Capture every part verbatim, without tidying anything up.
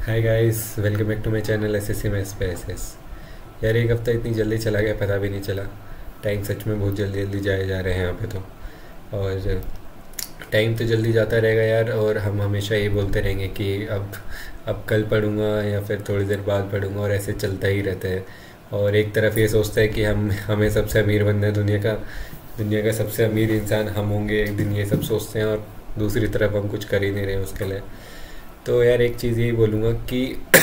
Hi guys, welcome back to my channel S S C maths पे S S. यार एक हफ़्ता इतनी जल्दी चला गया, पता भी नहीं चला। टाइम सच में बहुत जल्दी जल्दी जाए जा रहे हैं यहाँ पे तो। और टाइम तो जल्दी जाता रहेगा यार, और हम हमेशा ये बोलते रहेंगे कि अब अब कल पढ़ूंगा या फिर थोड़ी देर बाद पढ़ूंगा, और ऐसे चलता ही रहता है। और एक तरफ ये सोचता है कि हम हमें सबसे अमीर बनना है, दुनिया का दुनिया का सबसे अमीर इंसान हम होंगे एक दिन, ये सब सोचते हैं। और दूसरी तरफ हम कुछ कर ही नहीं रहे हैं उसके लिए। तो यार एक चीज़ यही बोलूँगा कि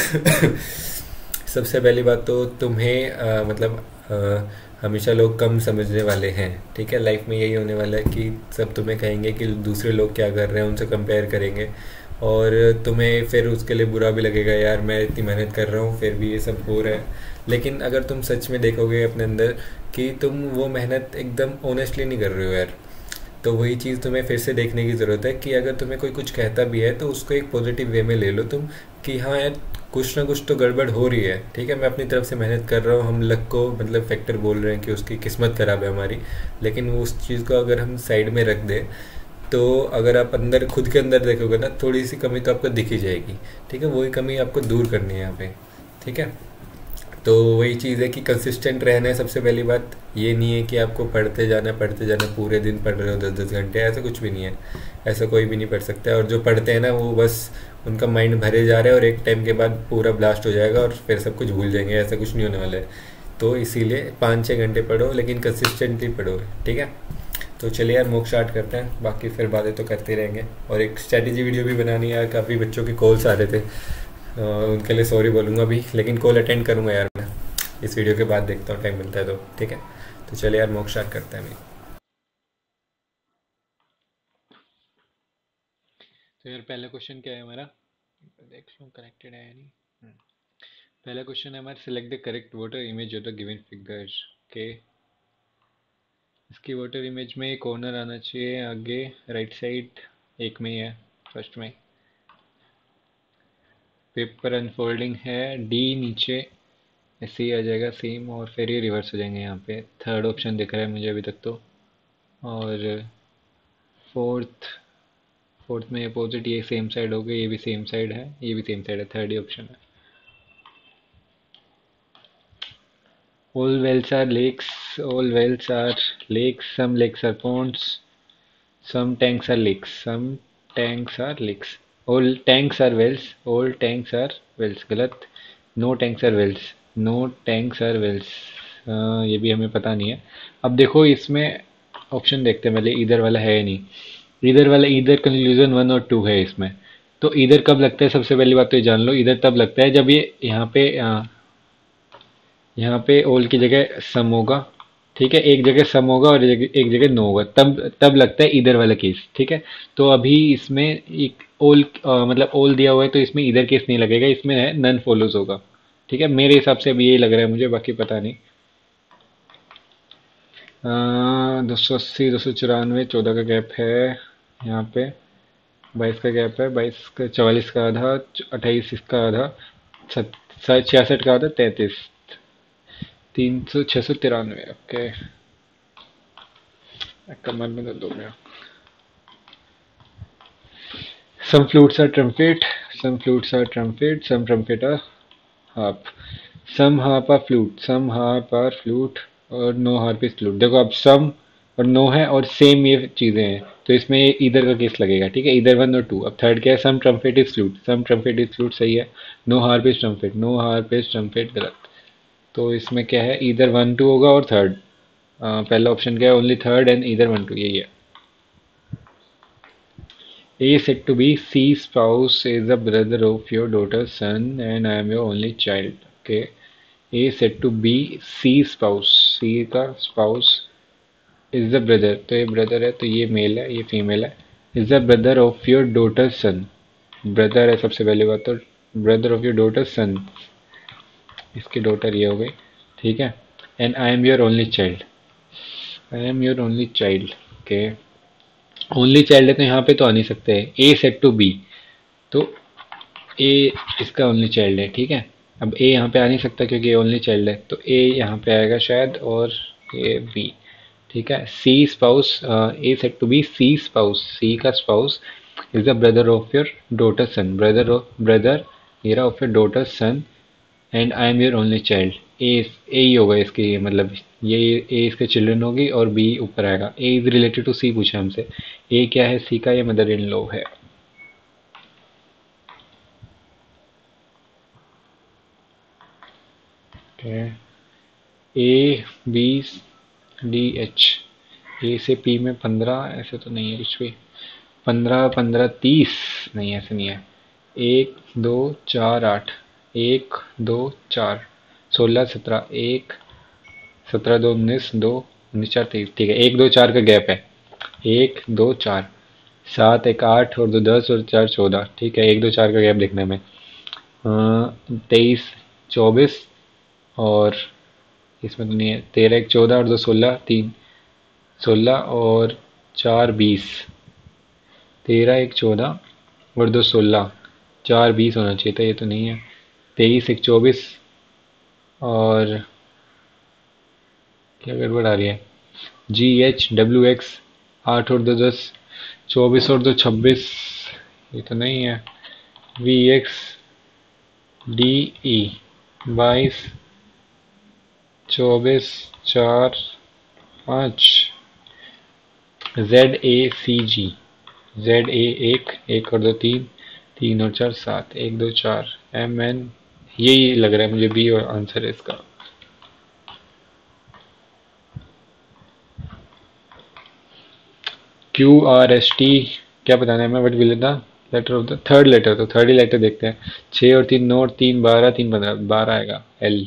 सबसे पहली बात तो तुम्हें अ, मतलब अ, हमेशा लोग कम समझने वाले हैं। ठीक है, लाइफ में यही होने वाला है कि सब तुम्हें कहेंगे कि दूसरे लोग क्या कर रहे हैं, उनसे कंपेयर करेंगे। और तुम्हें फिर उसके लिए बुरा भी लगेगा, यार मैं इतनी मेहनत कर रहा हूँ फिर भी ये सब हो रहा है। लेकिन अगर तुम सच में देखोगे अपने अंदर कि तुम वो मेहनत एकदम ऑनेस्टली नहीं कर रहे हो यार, तो वही चीज़ तुम्हें फिर से देखने की ज़रूरत है कि अगर तुम्हें कोई कुछ कहता भी है तो उसको एक पॉजिटिव वे में ले लो तुम, कि हाँ यार कुछ ना कुछ तो गड़बड़ हो रही है। ठीक है, मैं अपनी तरफ से मेहनत कर रहा हूँ, हम लक को मतलब फैक्टर बोल रहे हैं कि उसकी किस्मत ख़राब है हमारी। लेकिन उस चीज़ को अगर हम साइड में रख दें, तो अगर आप अंदर खुद के अंदर देखोगे ना, थोड़ी सी कमी तो आपको दिख ही जाएगी। ठीक है, वही कमी आपको दूर करनी है यहाँ पे। ठीक है, तो वही चीज़ है कि कंसिस्टेंट रहना है। सबसे पहली बात ये नहीं है कि आपको पढ़ते जाना पढ़ते जाना पूरे दिन पढ़ रहे हो दस दस घंटे, ऐसा कुछ भी नहीं है। ऐसा कोई भी नहीं पढ़ सकता है। और जो पढ़ते हैं ना, वो बस उनका माइंड भरे जा रहा है और एक टाइम के बाद पूरा ब्लास्ट हो जाएगा और फिर सब कुछ भूल जाएंगे। ऐसा कुछ नहीं होने वाला है। तो इसीलिए पाँच छः घंटे पढ़ो, लेकिन कंसिस्टेंटली पढ़ो। ठीक है, तो चलिए यार मॉक स्टार्ट करते हैं, बाकी फिर बातें तो करते रहेंगे। और एक स्ट्रैटेजी वीडियो भी बनानी है यार, काफ़ी बच्चों के कॉल्स आ रहे थे। अ, उनके लिए सॉरी बोलूँगा भी, लेकिन कॉल अटेंड करूँगा यार मैं। इस वीडियो के बाद देखता हूँ, टाइम मिलता है तो। ठीक है, तो चलिए यार मॉक स्टार्ट करते हैं अभी। तो यार पहला क्वेश्चन क्या है हमारा? देख लो कनेक्टेड है या नहीं। हम्म। पहला क्वेश्चन है हमारा, select the correct water image of the given figure के। इसकी वाटर इमेज में कॉर्नर आना चाहिए आगे राइट साइड, एक में ही है, फर्स्ट में। पेपर अनफोल्डिंग है, डी नीचे ऐसे ही आ जाएगा सेम, और फिर ये रिवर्स हो जाएंगे यहाँ पे। थर्ड ऑप्शन दिख रहा है मुझे अभी तक तो। और फोर्थ फोर्थ में अपोजिट, ये सेम साइड हो गई, ये भी सेम साइड है, ये भी सेम साइड है, थर्ड ही ऑप्शन है। All wells are lakes. All wells are lakes. Some lakes are ponds. Some tanks are lakes. Some tanks are lakes. All tanks are wells. All tanks are wells. गलत. No tanks are wells. No tanks are wells. अ, ये भी हमें पता नहीं है। अब देखो इसमें ऑप्शन देखते हैं पहले, इधर वाला है या नहीं। इधर वाला, इधर कंक्लूजन वन और टू है इसमें। तो इधर कब लगता है, सबसे पहली बात तो ये जान लो, इधर तब लगता है जब ये यहाँ पे अ, यहाँ पे ओल की जगह सम होगा। ठीक है, एक जगह सम होगा और एक जगह एक जगह नो होगा, तब तब लगता है इधर वाला केस। ठीक है, तो अभी इसमें एक ओल अ, मतलब ओल दिया हुआ है, तो इसमें इधर केस नहीं लगेगा, इसमें है नन फॉलोज होगा। ठीक है, मेरे हिसाब से अभी यही लग रहा है मुझे, बाकी पता नहीं। दो सौ अस्सी, दो सौ चौरानवे, चौदह का गैप है यहाँ पे। बाईस का गैप है, बाईस का, चवालीस का आधा, अट्ठाईस का आधा, छियासठ का आधा, तैंतीस, तीन सौ, छः सौ तिरानवे। ओके, कमर में दर्द हो गया। Some flutes are trumpet, some flutes are trumpet, some trumpet are harp. Some harp are flute, some harp are flute, और no harp is flute। देखो अब some और no है और सेम ये चीजें हैं, तो इसमें इधर का केस लगेगा। ठीक है, इधर वन और टू। अब थर्ड क्या है, some trumpet is flute, some trumpet is flute सही है। no harp is trumpet, no harp is trumpet गलत। तो इसमें क्या है, इधर वन टू होगा और थर्ड। पहला ऑप्शन क्या है, ओनली थर्ड एंड इधर वन टू, यही है। A is said to be C spouse is the brother of your daughter's son and I am your only child. Okay. A is said to be C spouse. C का spouse is the brother. तो ये brother है, तो ये male है, ये female है। Is the brother of your daughter's son. Brother है सबसे पहली बात तो, brother of your daughter's son. इसकी daughter ये हो गई। ठीक है। And I am your only child. I am your only child. Okay. Only child है तो यहाँ पे तो आ नहीं सकते हैं। ए सेट टू बी, तो ए इसका ओनली चाइल्ड है। ठीक है, अब ए यहाँ पे आ नहीं सकता क्योंकि ए ओनली चाइल्ड है, तो ए यहाँ पे आएगा शायद, और ए बी। ठीक है, C spouse, A set to B C spouse, C का spouse is the brother of your daughter son, brother of brother era of your daughter son and I am your only child. A A ही होगा इसके, मतलब ये ए इसके children होगी और B ऊपर आएगा। A is related to C पूछा हमसे। ए क्या है, सी का ये मदर इन लॉ है। A B D H, A से पी में पंद्रह, ऐसे तो नहीं है कुछ भी। पंद्रह पंद्रह तीस, नहीं ऐसे नहीं है। एक दो चार आठ, एक दो चार सोलह सत्रह, एक सत्रह दो उन्नीस, दो उन्नीस चार तेईस, ठीक है। एक दो चार का गैप है, एक दो चार, सात एक आठ और दो दस और चार चौदह, ठीक है। एक दो चार का गैप देखना है हमें। तेईस चौबीस और इसमें तो नहीं है। तेरह एक चौदह और दो सोलह, तीन सोलह और चार बीस। तेरह एक चौदह और दो सोलह, चार बीस होना चाहिए था, ये तो नहीं है। तेईस एक चौबीस और क्या गड़बड़ आ रही है। जी एच डब्ल्यू एक्स, आठ और दो दस, चौबीस और दो छब्बीस, ये तो नहीं है। वी एक्स डी ई, बाईस चौबीस चार पाँच, Z A C ji, Z A एक, एक और दो तीन, तीन और चार सात, एक दो चार, एम एन, यही लग रहा है मुझे बी और आंसर है इसका। क्यू आर एस टी, क्या बताना है हमें, what will the letter of the third letter, तो थर्ड ही लेटर देखते हैं। छः और तीन नौ और तीन बारह, तीन पंद्रह, बारह आएगा एल।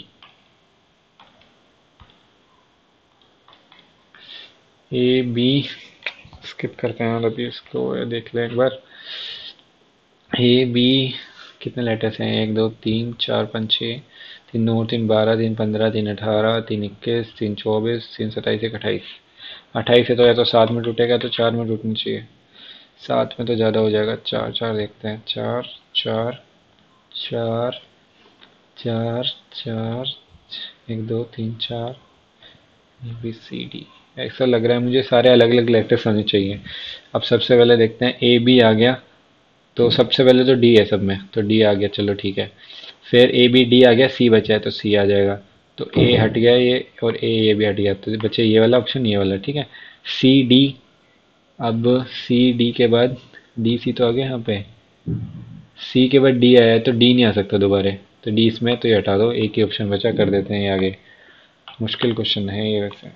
ए बी स्किप करते हैं अभी इसको, देख लें एक बार। ए बी कितने लेटर्स हैं, एक दो तीन चार पाँच छः, तीन नौ तीन बारह, तीन पंद्रह, तीन अठारह, तीन इक्कीस, तीन चौबीस, तीन सत्ताईस, एक अट्ठाईस। अट्ठाईस है तो या तो सात में टूटेगा, तो चार में टूटनी चाहिए। सात में तो ज़्यादा हो जाएगा, चार चार देखते हैं। चार चार चार चार चार, एक दो तीन चार, ए बी सी डी। ऐसा लग रहा है मुझे सारे अलग अलग लेटर्स आने चाहिए। अब सबसे पहले देखते हैं, ए बी आ गया, तो सबसे पहले तो डी है सब में, तो डी आ गया, चलो ठीक है। फिर ए बी डी आ गया, सी बचा है तो सी आ जाएगा। तो ए हट गया ये, और ए ये भी हट गया, तो बचे ये वाला ऑप्शन, ये वाला, ठीक है। सी डी, अब सी डी के बाद डी सी तो आ गया यहाँ पे। सी के बाद डी आया है तो डी नहीं आ सकता दोबारा, तो डी इसमें, तो ये हटा दो, एक ही ऑप्शन बचा, कर देते हैं ये आगे। मुश्किल क्वेश्चन है ये वैसे।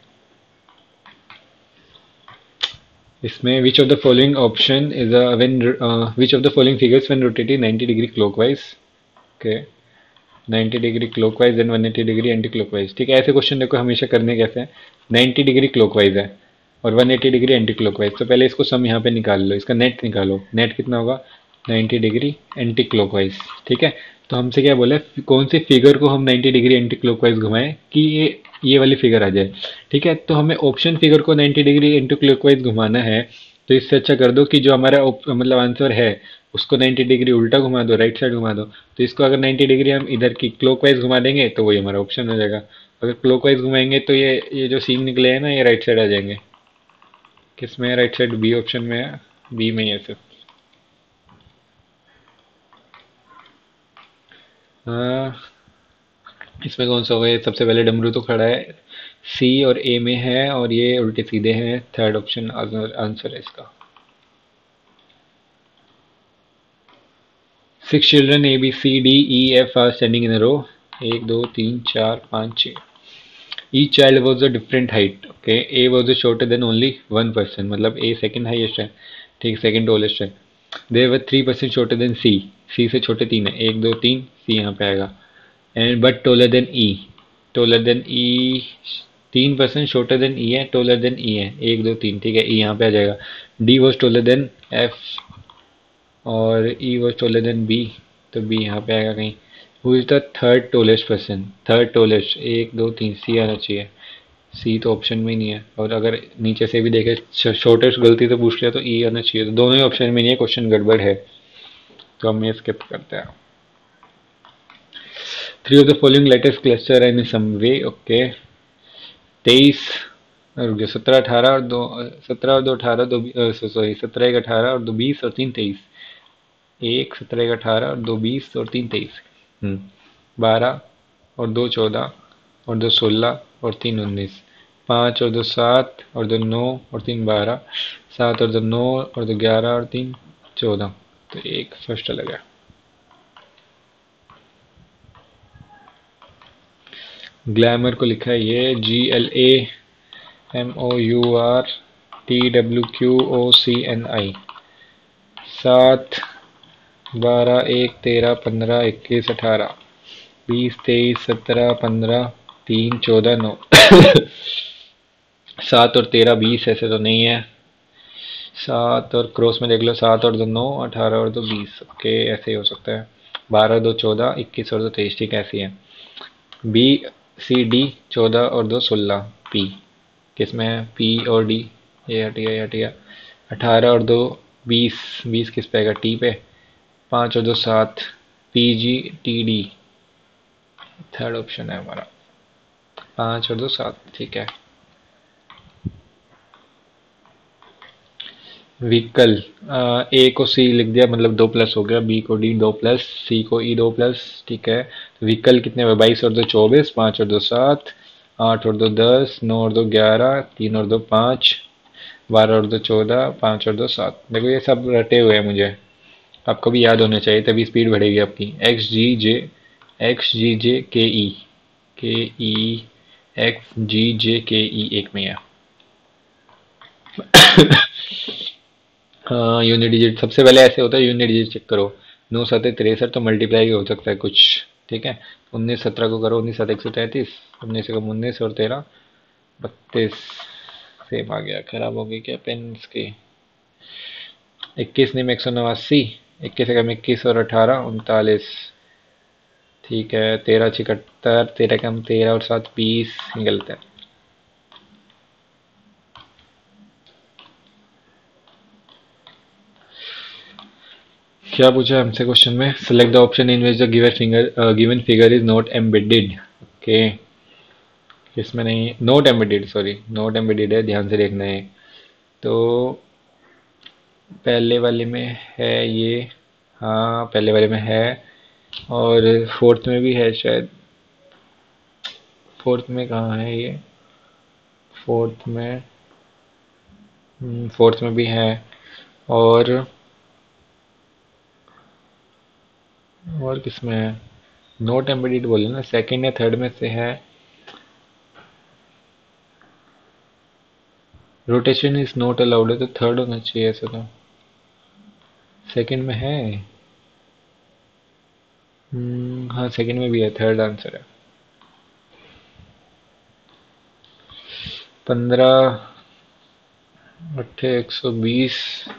इसमें which of the following option is a when, which of the following figures when rotated ninety degree clockwise, okay, ninety degree clockwise and one eighty degree anti clockwise, ठीक है। ऐसे क्वेश्चन देखो हमेशा करने कैसे हैं, नाइंटी डिग्री क्लॉकवाइज है और one eighty degree anti clockwise, तो पहले इसको सम यहाँ पे निकाल लो, इसका नेट निकालो। नेट कितना होगा, नाइंटी डिग्री एंटी क्लॉकवाइज, ठीक है। तो हमसे क्या बोला है, कौन सी फिगर को हम नाइंटी डिग्री एंटी क्लॉकवाइज घुमाएं कि ये ये वाली फिगर आ जाए, ठीक है। तो हमें ऑप्शन फिगर को नाइंटी डिग्री एंटी क्लॉकवाइज घुमाना है, तो इससे अच्छा कर दो कि जो हमारा op- मतलब आंसर है उसको नाइंटी डिग्री उल्टा घुमा दो, राइट साइड घुमा दो। तो इसको अगर नाइंटी डिग्री हम इधर की क्लॉकवाइज घुमा देंगे तो वही हमारा ऑप्शन हो जाएगा। अगर क्लॉकवाइज घुमाएंगे तो ये ये जो सीन निकले हैं ना, ये राइट साइड आ जाएंगे। किस में है राइट साइड, बी ऑप्शन में है, बी में ही है सिर्फ। हाँ, इसमें कौन सा होगा, ये सबसे पहले डमरू तो खड़ा है, सी और ए में है और ये उल्टे सीधे हैं, थर्ड ऑप्शन आंसर है इसका। Six children A B C D E F are standing in a row, एक दो तीन चार पाँच छः। Each child was a different height. Okay, A was shorter than only one person. मतलब A second highest है, ठीक, second tallest है। They were three percent shorter than C. C से छोटे तीन है, एक दो तीन, C यहाँ पे आएगा। And but taller than E. Taller than E, तीन परसेंट shorter than E है, taller than E है, एक दो तीन, ठीक है। E यहाँ पे आ जाएगा। D was taller than F और E was taller than B, तो B यहाँ पे आएगा कहीं। Who is the third tallest person, third tallest, एक दो तीन, सी आना चाहिए। सी तो ऑप्शन में ही नहीं है, और अगर नीचे से भी देखे शॉर्टेस्ट गलती से पूछ लिया तो ई आना चाहिए, तो दोनों ही ऑप्शन में नहीं है, क्वेश्चन गड़बड़ है, तो हम ये स्किप करते हैं। Three of the following latest cluster in some way, okay. तेईस और सत्रह अठारह और दो, सत्रह और दो अठारह, दो सॉरी सत्रह एक अठारह और दो बीस और तीन तेईस। एक, सत्रह एक अठारह और दो बीस और तीन तेईस। हम्म बारह और दो चौदह और दो सोलह और तीन उन्नीस। पाँच और दो सात और दो नौ और तीन बारह। सात और दो नौ और दो ग्यारह और तीन चौदह। तो एक फर्स्ट अलग है। ग्लैमर को लिखा है ये G L A M O U R T W Q O C N I. सात, बारह, एक, तेरह, पंद्रह, इक्कीस, अठारह, बीस, तेईस, सत्रह, पंद्रह, तीन, चौदह, नौ। सात और तेरह बीस ऐसे तो नहीं है। सात और क्रॉस में देख लो, सात और दो नौ, अठारह और दो बीस। ओके, ऐसे ही हो सकता है। बारह दो चौदह, इक्कीस और दो तेईस। ठीक है, ऐसी है। बी सी डी, चौदह और दो सोलह। पी किस में है? पी और डी। ये हट गया, ये हट गया। अठारह और दो बीस। बीस किस पे आएगा? टी पे। पाँच और दो सात। P G T D third option है हमारा। पाँच और दो सात। ठीक है। व्हीकल, ए को सी लिख दिया, मतलब दो प्लस हो गया। बी को डी दो प्लस, सी को ई दो प्लस। ठीक है। व्हीकल कितने हुए? बाईस और दो चौबीस, पाँच और दो सात, आठ और दो दस, नौ और दो ग्यारह, तीन और दो पाँच, बारह और दो चौदह, पाँच और दो सात। देखो ये सब रटे हुए हैं मुझे, आपको भी याद होने चाहिए, तभी स्पीड बढ़ेगी आपकी। एक्स जी जे, एक्स जी जे के ई, के ई, एक्स जी जे के ई एक में है। हाँ, यूनिट डिजिट सबसे पहले ऐसे होता है, यूनिट डिजिट चेक करो। नौ सत्तर तिरसठ, तो मल्टीप्लाई हो सकता है कुछ। ठीक है। उन्नीस सत्रह को करो, उन्नीस सात एक सौ तैंतीस, उन्नीस से कम उन्नीस और तेरह बत्तीस। सेम आ गया। खराब हो गई क्या पेन इसकी? इक्कीस निम एक सौ नवासी, इक्कीस से कम इक्कीस और अठारह उनतालीस। ठीक है। तेरह छिहत्तर, तेरह कम तेरह और सात बीस। गलत है। क्या पूछा है हमसे क्वेश्चन में? Select the option in which the given figure given figure is not embedded. Okay, इसमें नहीं, not embedded, sorry not embedded है, ध्यान से देखना है। तो पहले वाले में है ये, हाँ पहले वाले में है, और फोर्थ में भी है शायद। फोर्थ में कहाँ है ये? फोर्थ में, फोर्थ में भी है। और और किस में है? नोट एम्बेडेड बोले ना, सेकंड या थर्ड में से है। रोटेशन इज नॉट अलाउड है, तो थर्ड होना चाहिए ऐसा तो। सेकंड में है। हम्म, हाँ सेकंड में भी है, थर्ड आंसर है। पंद्रह अट्ठे एक सौ बीस।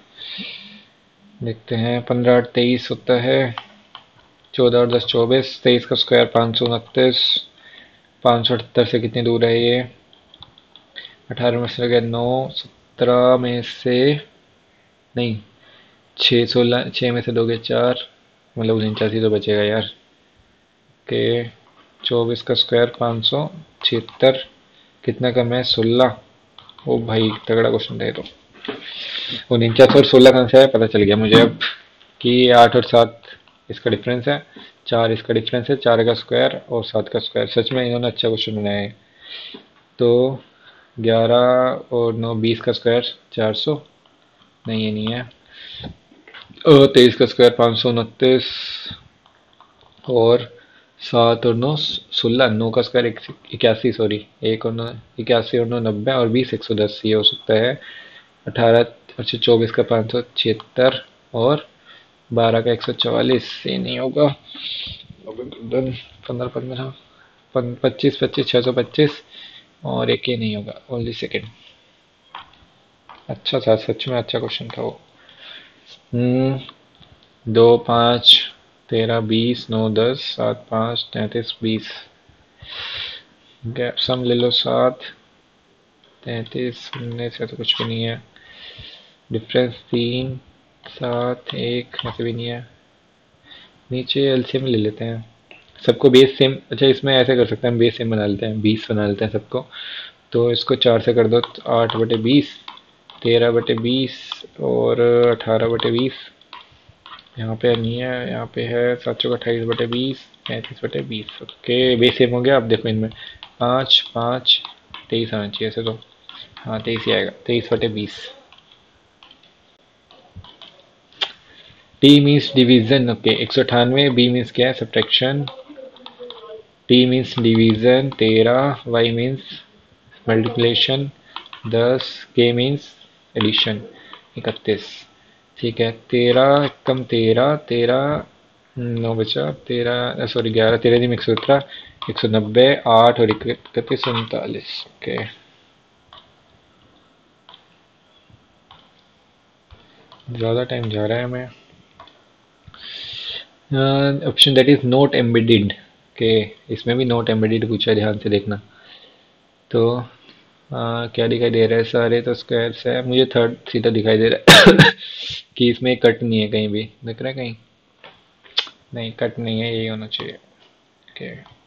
देखते हैं। पंद्रह आठ तेईस होता है। चौदह और दस चौबीस। तेईस का स्क्वायर पाँच सौ उनतीस। पाँच सौ अठहत्तर से कितनी दूर है ये? अठारह में से लगे नौ। सत्रह में से नहीं, छः। सोलह, छः में से दो गए चार, मतलब उनचास ही तो बचेगा यार। के चौबीस का स्क्वायर पाँच सौ छिहत्तर। कितना कम है? सोलह। ओ भाई तगड़ा क्वेश्चन था ये तो। उनचास और सोलह कहाँ से आया पता चल गया मुझे अब, कि आठ और सात इसका डिफरेंस है, चार इसका डिफरेंस है, चार का स्क्वायर और सात का स्क्वायर। सच में इन्होंने अच्छा क्वेश्चन बनाया है। तो ग्यारह और नौ बीस का स्क्वायर चार सौ, नहीं ये नहीं है। तेईस का स्क्वायर पाँच सौ उनतीस, और सात और नौ सोलह। नौ का स्क्वायर इक्यासी, सॉरी एक और नौ इक्यासी और नौ नब्बे और बीस एक सौ दस, ये हो सकता है। अठारह, अच्छा चौबीस का पाँच सौ छिहत्तर और बारह का एक सौ चवालीस, ये नहीं होगा। पंद्रह पंद्रह पच्चीस पच्चीस छः सौ पच्चीस, और एक ये नहीं होगा। Only second. अच्छा था, सच में अच्छा क्वेश्चन था वो। हम्म दो पाँच तेरह बीस, नौ दस, सात पाँच तैंतीस बीस। गैप सम ले लो। सात तैंतीस उन्नीस से तो कुछ भी नहीं है। डिफरेंस तीन, सात एक ऐसे भी नहीं है। नीचे एलसीएम ले लेते हैं सबको, बेस सेम। अच्छा इसमें ऐसे कर सकते हैं, बेस सेम बना लेते हैं, बीस बना लेते हैं सबको। तो इसको चार से कर दो, तो आठ बटे बीस, तेरह बटे बीस और अठारह बटे बीस। यहाँ पे नहीं है, यहाँ पे है सात सौ अट्ठाईस बटे बीस, पैंतीस बटे बीस। ओके, बेस सेम हो गया। अब देखो इनमें पाँच पाँच तेईस आना चाहिए ऐसे तो। हाँ तेईस ही आएगा, तेईस बटे बीस। T means division. ओके, एक सौ अठानवे। बी मीन्स क्या है? सब्ट्रैक्शन। टी मीन्स डिवीजन तेरह। वाई मीन्स मल्टीप्लिकेशन दस। के मीन्स एडिशन इकतीस। ठीक है, तेरह कम तेरह, तेरह नौ बचा, तेरह सॉरी ग्यारह, तेरह दिन एक सौ सत्रह, एक सौ नब्बे, आठ और इकतीस उनतालीस। ओके, ज़्यादा टाइम जा रहा है हमें। Option that is not embedded. के इसमें भी नॉट एम्बेडेड पूछा है, ध्यान से देखना। तो आ, क्या दिखाई दे रहा है? सारे तो स्क्वायर्स है। मुझे थर्ड सीधा दिखाई दे रहा है कि इसमें कट नहीं है कहीं भी। दिख रहा है कहीं? नहीं, कट नहीं है, यही होना चाहिए। ओके,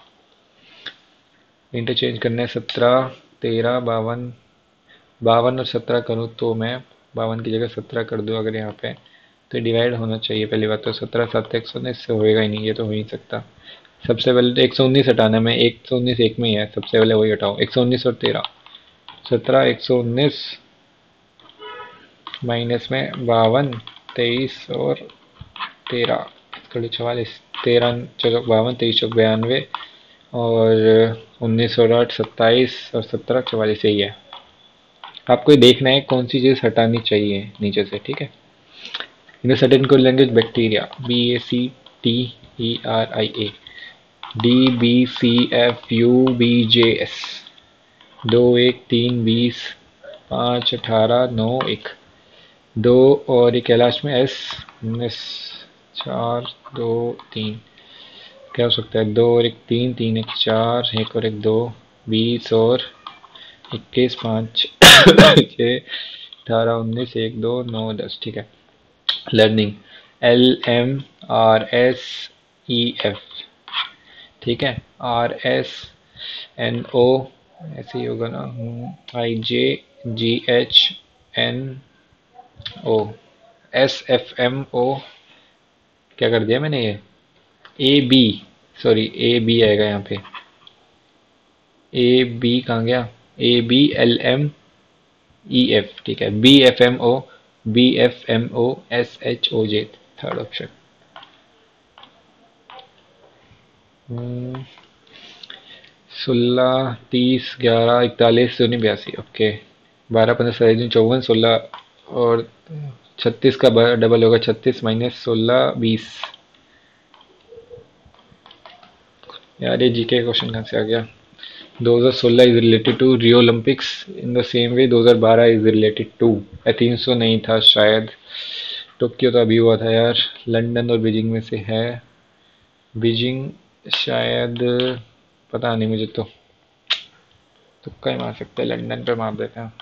इंटरचेंज करना है। सत्रह, तेरह, बावन। बावन और सत्रह करूँ तो मैं बावन की जगह सत्रह कर दूँ अगर यहाँ पे, तो डिवाइड होना चाहिए। पहली बात तो सत्रह सात एक सौ उन्नीस से होएगा ही नहीं, ये तो हो ही नहीं सकता। सबसे पहले तो एक सौ उन्नीस हटाना है। मैं एक सौ उन्नीस एक में ही है, सबसे पहले वही हटाओ। एक सौ उन्नीस और तेरह, सत्रह, एक सौ उन्नीस माइनस में बावन, तेईस और तेरह कड़ी चवालीस, तेरह चौक बावन, तेईस चौक बयानवे और उन्नीस और आठ सत्ताईस और सत्रह चवालीस। यही है। आपको ये देखना है कौन सी चीज़ हटानी चाहिए नीचे से, ठीक है। In the certain code language bacteria, B A C T E R I A, D B C F U B J S. दो एक तीन बीस, पाँच अठारह, नौ एक, दो और एक कैलाश में एस उन्नीस, चार दो तीन। क्या हो सकता है? दो और एक तीन, तीन एक चार, एक और एक दो, बीस और इक्कीस, पाँच छः, अठारह, उन्नीस, एक दो नौ दस। ठीक है। Learning, L M R S E F. ठीक है, आर एस एन ओ ऐसे ही होगा ना, I J G H N O, S F M O. क्या कर दिया मैंने? ये A B, sorry A B आएगा यहाँ पे। ए बी कहाँ गया? A B L M E F. ठीक है, B F M O, B F M O S H O J, third option. सोलह, तीस, ग्यारह, इकतालीस, उन्नीस, बयासी। ओके, बारह, पंद्रह, सत्रह, चौवन, सोलह और छत्तीस का डबल होगा। छत्तीस माइनस सोलह, बीस। यार ये जीके क्वेश्चन कहाँ से आ गया? दो हज़ार सोलह is related to Rio Olympics in the same way दो हज़ार बारह इज रिलेटेड टू। तीन सौ नहीं था शायद। टोक्यो तो अभी हुआ था यार। लंदन और बीजिंग में से है। बीजिंग शायद, पता नहीं मुझे तो। तुक्का ही मार सकते हैं, लंदन पे मार देते हैं।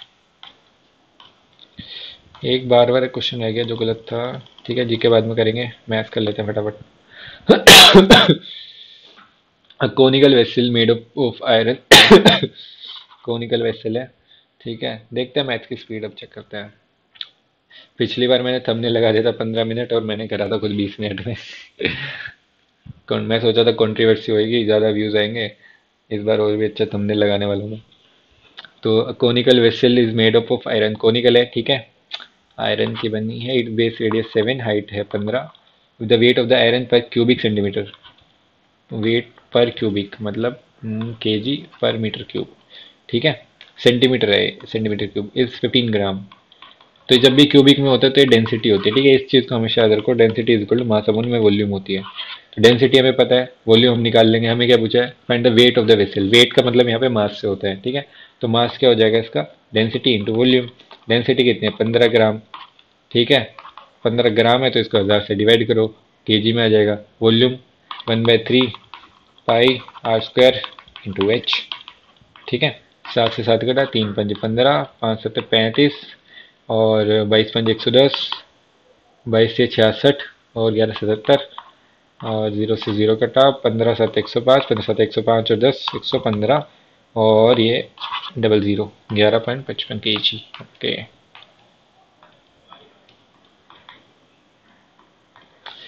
एक बार बार क्वेश्चन रह गया जो गलत था। ठीक है, जीके बाद में करेंगे, मैथ कर लेते हैं फटाफट। A conical vessel made up of iron। Conical vessel है। ठीक है, देखते हैं मैथ की स्पीड, अब चेक करते हैं। पिछली बार मैंने थंबनेल लगा दिया था पंद्रह मिनट और मैंने करा था कुछ बीस मिनट में। कौन- मैं सोचा था कंट्रोवर्सी होगी, ज़्यादा व्यूज आएंगे। इस बार और भी अच्छा थंबनेल लगाने वाला हूँ। तो conical vessel is made up of iron. Conical है, ठीक है, आयरन की बनी है। It base radius seven, height है पंद्रह। With the weight of the iron per cubic centimetre. Weight per cubic मतलब के जी पर मीटर क्यूब। ठीक है, सेंटीमीटर है, centimetre cube is fifteen gram. तो जब भी क्यूबिक में होता है तो ये डेंसिटी होती है। ठीक है, इस चीज़ को हमेशा याद रखो, density is equal to mass upon में वॉल्यूम होती है। तो डेंसिटी हमें पता है, वॉल्यूम हम निकाल लेंगे। हमें क्या पूछा है? Find the weight of the vessel. Weight का मतलब यहाँ पे मास से होता है। ठीक है, तो मास क्या हो जाएगा इसका? Density into volume. डेंसिटी कितनी है? पंद्रह ग्राम। ठीक है, पंद्रह ग्राम है तो इसको हज़ार से डिवाइड करो, केजी में आ जाएगा। Volume one by three pi R square into H. ठीक है, सात से सात कटा, तीन पंजे पंद्रह, पाँच सत्तर पैंतीस और बाईस पंजे एक सौ दस, बाईस से छियासठ और ग्यारह से सत्तर और जीरो से जीरो कटा, पंद्रह सात एक सौ पाँच, पंद्रह सात एक सौ पाँच और दस एक सौ पंद्रह और ये डबल ज़ीरो ग्यारह पॉइंट पचपन K G. Okay,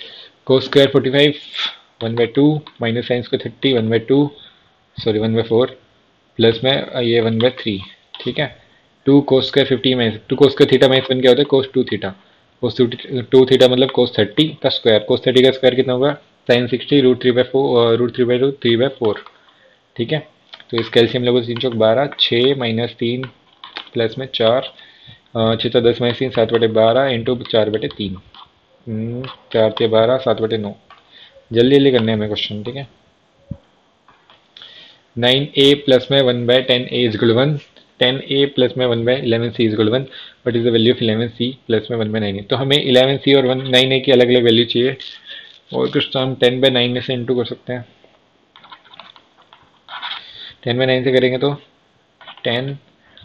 cos square forty five, one by two, minus sine square thirty, one by two, sorry one by four, plus में ये वन बाई थ्री। ठीक है, two cos square fifty minus two cos square theta minus one क्या होता है, cos two theta. Cos two theta मतलब cos thirty का square. Cos thirty का स्क्वायर कितना होगा, sine sixty root three by four, root three by two, three by four. ठीक है, तो इस कैल्शियम लोगों तीन चौक बारह, छः माइनस तीन प्लस में चार, छः तो दस माइनस तीन, सात बटे बारह इंटू चार बटे तीन, चार से बारह, सात बटे नौ। जल्दी जल्दी करने हमें क्वेश्चन। ठीक है, नाइन ए प्लस में one by ten A is equal to one, ten A plus में one by eleven C is equal to one, what is the value of eleven C plus में one by nine A. तो हमें eleven C और one nine A की अलग अलग value चाहिए, और कुछ तो हम टेन बाय नाइन में से इंटू कर सकते हैं। टेन बाय नाइन से करेंगे तो ten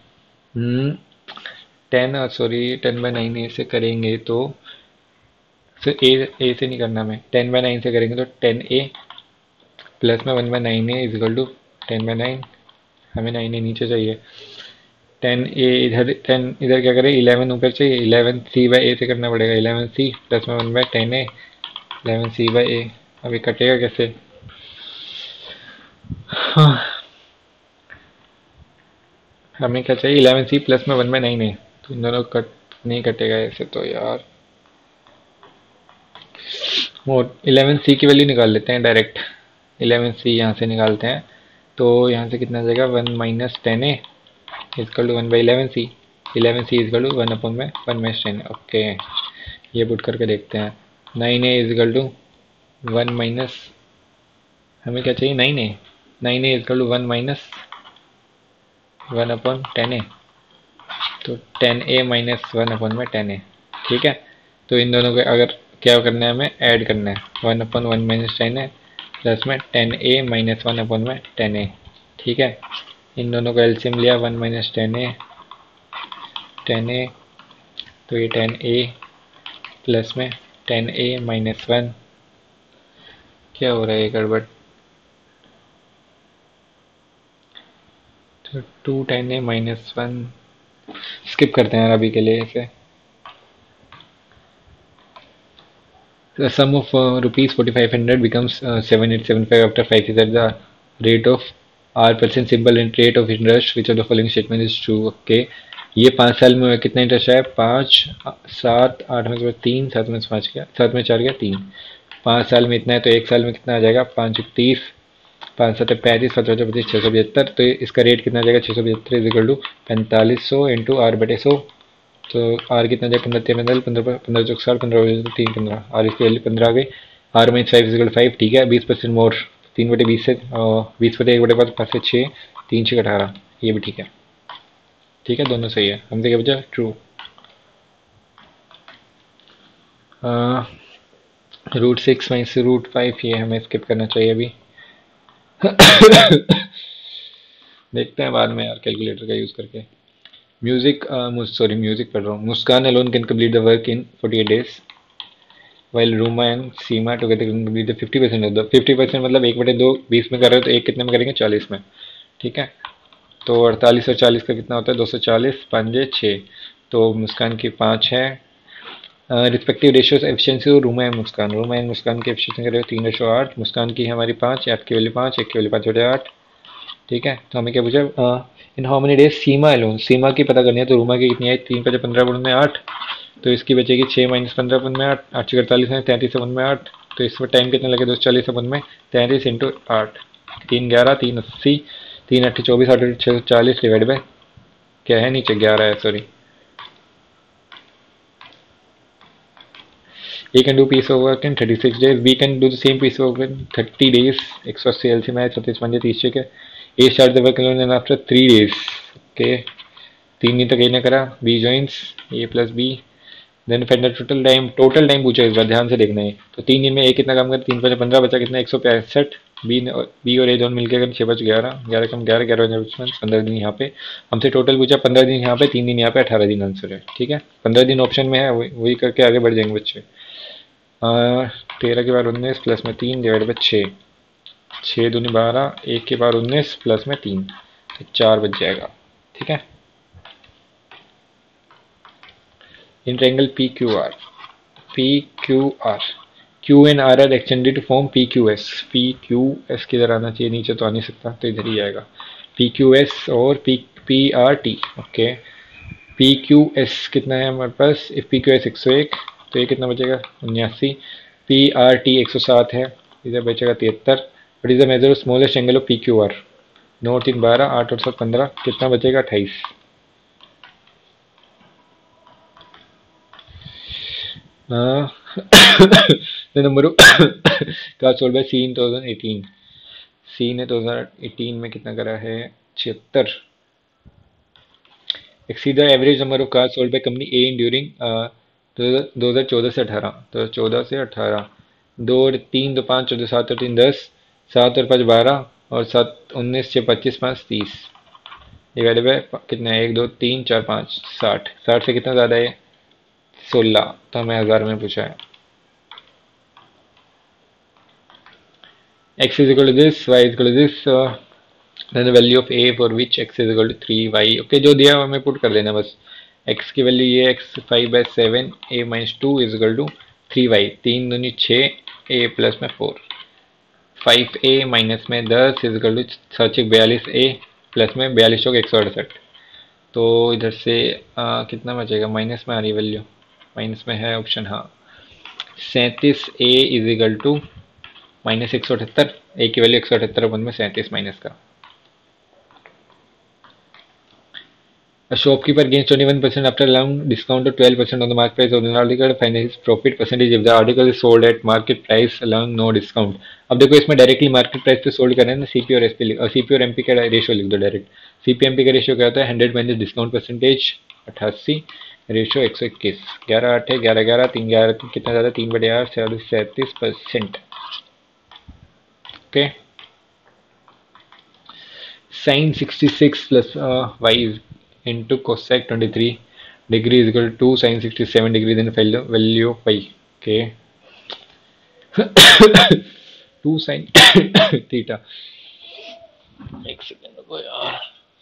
ten sorry ten by nine A से करेंगे तो ए ए से नहीं करना, हमें टेन बाय नाइन से करेंगे तो टेन ए प्लस में one by nine A is equal to ten by nine, हमें नाइन ए नीचे चाहिए, टेन ए इधर, टेन इधर क्या करें, इलेवन ऊपर चाहिए, इलेवन सी बाय ए से करना पड़ेगा, इलेवन सी प्लस में one by ten A, eleven C by A. अभी कटेगा कैसे, हाँ हमें क्या चाहिए, इलेवन सी प्लस में वन बाय नाइन ए, तो इन दोनों कट नहीं कटेगा ऐसे तो यार। और इलेवन सी की वैल्यू निकाल लेते हैं डायरेक्ट, इलेवन सी यहाँ से निकालते हैं, तो यहाँ से कितना आ जाएगा, one minus ten A is equal to one by eleven C, eleven C is equal to one upon में वन माइनस टेन। ओके, ये पुट करके देखते हैं, nine A is equal to one minus, हमें क्या चाहिए, nine A, nine A is equal to one minus one upon ten A, तो ten A minus one upon में टेन ए। ठीक है, तो इन दोनों को अगर क्या करना है, हमें ऐड करना है, one upon one minus ten A plus में ten A minus one upon में टेन ए। ठीक है, इन दोनों का एलसीएम लिया, one minus ten A, ten A, तो ये टेन ए प्लस में टेन ए माइनस वन, क्या हो रहा है ये गड़बड़, तो two ten A minus one, skip करते हैं यार अभी के लिए इसे। The sum of uh, rupees forty-five hundred becomes uh, seven eight seven five after five is at the rate of r percent simple rate of interest which of the following statement is true। okay, ये पाँच साल में कितना interest है, पाँच सात आठ में से तीन, सात में से पाँच गया, सात में चार गया तीन, पाँच साल में इतना है तो एक साल में कितना आ जाएगा, पाँच तीस, पाँच सौ पैंतीस, सत्रह सौ पच्चीस, छः सौ पचहत्तर, तो इसका रेट कितना आ जाएगा, छः सौ पचहत्तर इज इक्वल टू पैंतालीस सौ इंटू आर बटे सौ, तो आर कितना जाए, पंद्रह तेरह पैंतालीस, पंद्रह पंद्रह चौक साठ, पंद्रह तीन पंद्रह, आर इसकी वैल्यू पंद्रह आ गई, R minus five is equal five. ठीक है, बीस परसेंट मोर, तीन बटे बीस से बीस बटे एक बटे पाँच, पाँच से छः, तीन छः अठारह, ये भी ठीक है। ठीक है, दोनों सही है, हमसे क्या बचा, true. Root six minus root five, ये हमें स्किप करना चाहिए अभी देखते हैं बाद में यार कैलकुलेटर का यूज़ करके। म्यूजिक सॉरी म्यूजिक पढ़ रहा हूँ। मुस्कान alone can complete the work in forty-eight days while Ruma and Seema together can complete the fifty percent of the fifty percent मतलब एक बटे दो, बीस में कर रहे हो तो एक कितने में करेंगे, चालीस में। ठीक है, तो अड़तालीस और चालीस का कितना होता है, दो सौ चालीस, पाँच छः, तो मुस्कान की पाँच है। Respective ratios efficiency Ruma and Muskan, Ruma and Muskan की एफिशिएंसी करें तीन रेशो आठ, मुस्कान की हमारी पाँच, एक की वैल्यू पाँच, एक की वैल्यू पाँच बटे आठ। ठीक है, तो हमें क्या पूछा, in how many days Seema alone, Seema की पता करनी है, तो रूमा की कितनी आई, तीन पचे पंद्रह गुण में आठ, तो इसकी बचेगी छः माइनस पंद्रह अपन में आठ, आठ छः अड़तालीस में तैंतीस अपन में आठ, तो इसमें टाइम कितना लगे, दो सौ चालीस अपन में तैंतीस इंटू आठ, तीन ग्यारह, तीन अस्सी, तीन अट्ठे चौबीस, आठ छः सौ चालीस डिवाइड बाई क्या है नीचे ग्यारह है, sorry. A can do piece of work in thirty-six days, B can do the same piece of work in thirty days, एक सौ अस्सी एल सी में छत्तीस पंजे तीस के। A starts the work alone and after three days, okay, तीन दिन तक A ने करा, B joins A plus B, then find the total time, total time पूछा इस बार ध्यान से देखना है, तो तीन दिन में A कितना काम कर, तीन पंजे पंद्रह, बचा कितना एक सौ पैंसठ, बी ने बी और ए दोनों मिलकर अगर छः बज ग्यारह, ग्यारह कम ग्यारह, ग्यारह पंद्रह दिन यहाँ पे हमसे टोटल पूछा, पंद्रह दिन यहाँ पे, तीन दिन यहाँ पे, अठारह दिन आंसर है। ठीक है, पंद्रह दिन ऑप्शन में है, वही करके आगे बढ़ जाएंगे बच्चे। तेरह के बार उन्नीस प्लस में तीन डिवाइड बाई छः, छः दूनी बारह, एक के बार उन्नीस प्लस में तीन, तो चार बच जाएगा। ठीक है, in triangle P Q R, P Q R Q N R are extended to form P Q S. P Q S किधर आना चाहिए, नीचे तो आ नहीं सकता तो इधर ही आएगा। पी क्यू एस और P P R T. Okay, P Q S कितना है हमारे पास, इफ पी क्यू एस एक सौ एक तो ये कितना बचेगा उन्यासी। पी आर टी एक सौ सात है, इधर बचेगा तिहत्तर। What is the measure of smallest angle of P Q R. नौ और तीन बारह, आठ और सात पंद्रह, कितना बचेगा अट्ठाईस। The number of class solve by C in two thousand eighteen. C ने दो हज़ार अठारह में कितना करा है, छिहत्तर। Exceed the average number of cars sold by company A in during दो हज़ार चौदह से अठारह। तो चौदह से अठारह, दो और तीन, दो पाँच, चौदह, सात और तीन दस, सात और पाँच बारह, और सात उन्नीस, छः पच्चीस, पाँच तीस। ये वैल्यू है कितना है, एक दो तीन चार पाँच, साठ। साठ से कितना ज़्यादा है, सोलह। तो हमें हज़ार में पूछा है। x is equal to this, y is equal to this, uh, then the value of a for which x is equal to three Y. Okay, जो दिया हमें पुट कर देना बस। x की वैल्यू ये x five by seven, a minus two is equal to three Y. तीन दूनी छः, a प्लस में फोर। फाइव ए माइनस में दस इज इक्वल टू सच बयालीस, a प्लस में बयालीस चौक एक सौ अड़सठ। तो इधर से आ, कितना बचेगा, माइनस में आ रही वैल्यू, माइनस में है ऑप्शन, हाँ। सैंतीस A is equal to minus एक सौ अठहत्तर। ए की वैल्यू एक सौ अठहत्तर अपन में सैंतीस माइनस का। A shopkeeper gains twenty-one percent after allowing discount of twelve percent on the market price of the article, finds his profit percentage if the article is sold at market price allowing no discount। अब देखो इसमें directly market price पे sold कर रहे हैं ना, CP और SP और सीपी और एमपी का रेशियो लिख दो डायरेक्ट। सीपी एमपी का रेशियो क्या होता है, हंड्रेड माइनस डिस्काउंट परसेंटेज अट्ठासी, रेशियो एक सौ इक्कीस। ग्यारह आठ है, ग्यारह ग्यारह, तीन ग्यारह कितना ज़्यादा, तीन बटे आठ, चालीस सैंतीस percent. Okay, sine sixty six plus Y into cosec twenty-three degree is equal to sin sixty-seven degree, then value value of y। okay, two sin theta। एक सेकंड रुको यार।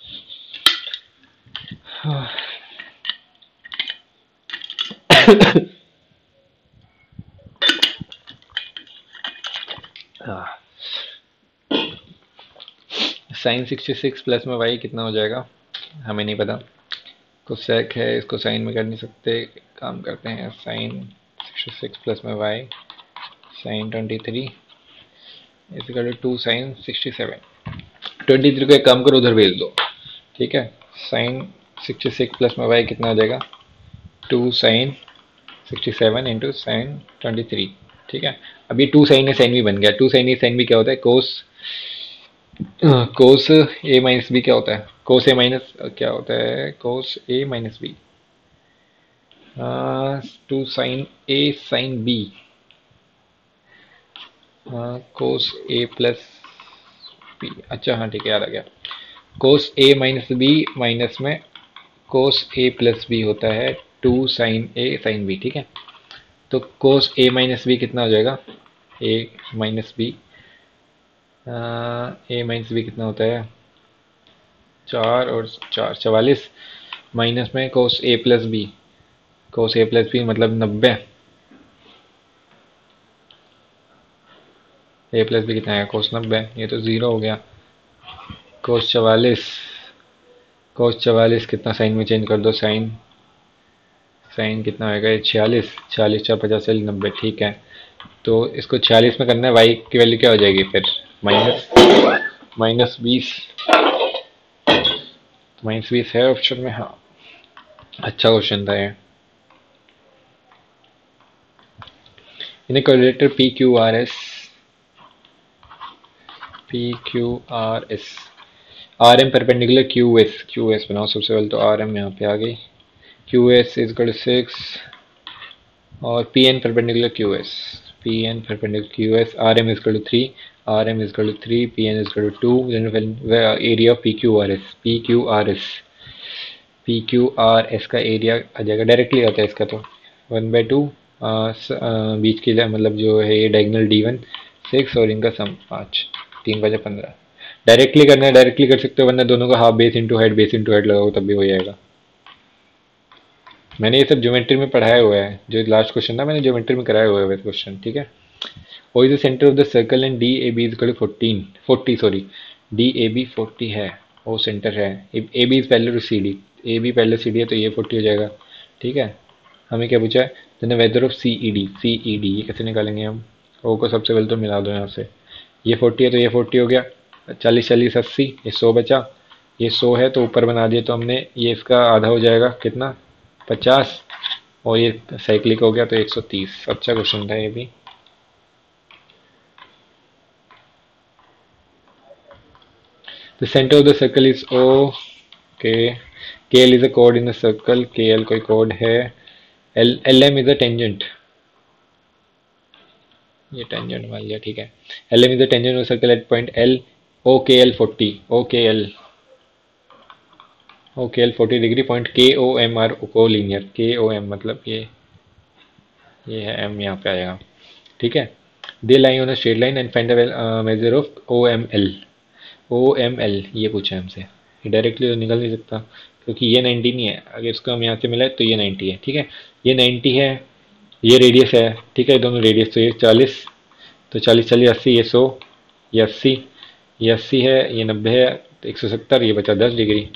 साइन सिक्सटी सिक्स प्लस में y कितना हो जाएगा, हमें नहीं पता। कोसेक है, इसको साइन में कर नहीं सकते, काम करते हैं साइन सिक्सटी सिक्स प्लस में Y, sine twenty three is two sine sixty seven. Twenty three को एक काम करो उधर भेज दो, ठीक है। साइन सिक्सटी सिक्स प्लस में वाई कितना हो जाएगा, two sine sixty seven into sine twenty three, ठीक है। अभी टू साइन ए साइन भी बन गया। टू साइन ए साइन भी क्या होता है, कोस कोस ए माइनस बी क्या होता है, कोस ए माइनस क्या होता है, cos A minus B. Two sine A sine B, cos A plus B. अच्छा हाँ ठीक है, याद आ गया। Cos A minus B minus में कोस ए प्लस बी होता है two sine A sine B, ठीक है। तो कोस ए माइनस बी कितना हो जाएगा, A minus B, A minus B कितना होता है, चार और चार चवालीस, माइनस में cos A plus B, cos A plus B मतलब नब्बे, ए प्लस बी कितना है, कोस नब्बे, ये तो ज़ीरो हो गया। कोस चवालीस, कोस चवालीस कितना साइन में चेंज कर दो, साइन साइन कितना होगा, छियालीस, छियालीस चार पचास चालीस नब्बे, ठीक है। तो इसको छियालीस में करना है, वाई की वैल्यू क्या हो जाएगी फिर, माइनस माइनस बीस, माइनस बीस है ऑप्शन में, हाँ। अच्छा क्वेश्चन था ये। In coordinator P Q R S, P Q R S, R M perpendicular Q S, Q S बनाओ सबसे पहले, तो आर एम यहाँ पे आ गई, Q S is equal to six, और P N perpendicular Q S, P N perpendicular Q S, R M is equal to three, R M is equal to three, P N is equal to two, area of P Q R S, P Q R S, P Q R S का area आ जाएगा, directly आता है इसका, तो one by to, बीच के लिए मतलब जो है ये डायगोनल डी वन सिक्स और इनका सम पाँच, तीन बजे पंद्रह। डायरेक्टली करना है डायरेक्टली कर सकते हो, वरना दोनों का half base into head, base into head लगाओ तब भी हो जाएगा। मैंने ये सब ज्योमेट्री में पढ़ाया हुआ है, जो लास्ट क्वेश्चन था मैंने ज्योमेट्री में कराया हुआ है क्वेश्चन, ठीक है। O is the centre of the circle and D A B is equal to fourteen forty sorry D A B forty है, ओ सेंटर है, A B is parallel to C D, A B parallel C D है तो ये forty हो जाएगा। ठीक है, हमें क्या पूछा है, then whether of C E D, C E D ये कैसे निकालेंगे हम, ओ को सबसे पहले तो मिला दो यहाँ से, ये फोर्टी है तो ये फोर्टी हो गया, चालीस चालीस अस्सी, ये सौ बचा, ये सौ है तो ऊपर बना दिया तो हमने, ये इसका आधा हो जाएगा कितना पचास, और ये साइक्लिक हो गया तो एक सौ तीस। अच्छा क्वेश्चन था ये भी। The centre of the circle is O K, K L is a कोड in the circle, K L कोई कोड है, L L M is a tangent, ये टेंजेंट मान लिया। ठीक है, L M is the tangent of circle at point L, O K L forty, O K L O K L forty degree, point K O M R collinear, K O M मतलब ये ये है M यहाँ पे आएगा। ठीक है, they lie on a straight line and find the measure of O M L, O M L ये पूछा है हमसे, ये डायरेक्टली तो निकल नहीं सकता क्योंकि ये नाइन्टी नहीं है, अगर इसको हम यहाँ से मिला तो ये नाइन्टी है। ठीक है, ये नाइन्टी है, ये रेडियस है। ठीक है, दोनों रेडियस, तो ये चालीस, तो चालीस चालीस अस्सी, ये सौ, ये अस्सी, ये अस्सी है, ये नब्बे है, तो एक सौ सत्तर, ये बचा दस डिग्री।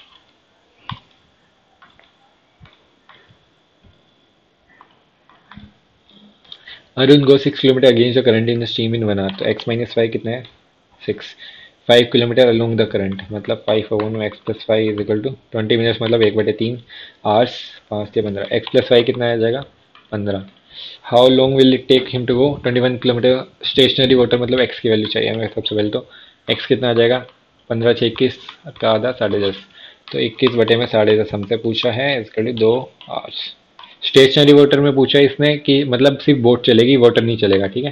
Arun go six kilometre against the current in the stream in one hour, तो एक्स माइनस फाइव कितना है six, five kilometre along the current मतलब five upon X plus five is equal to twenty minutes मतलब एक बटे तीन, hours पाँच या पंद्रह, एक्स प्लस फाइव कितना आ जाएगा पंद्रह। How long will it take him to go twenty one kilometre stationary water, मतलब एक्स की वैल्यू चाहिए हमें सबसे पहले, तो एक्स कितना आ जाएगा पंद्रह छः इक्कीस का आधा साढ़े दस, तो इक्कीस बटे में साढ़े दस हमसे पूछा है, इसके लिए दो आवर्स। स्टेशनरी वाटर में पूछा है इसने कि मतलब सिर्फ बोट चलेगी, वाटर नहीं चलेगा। ठीक है,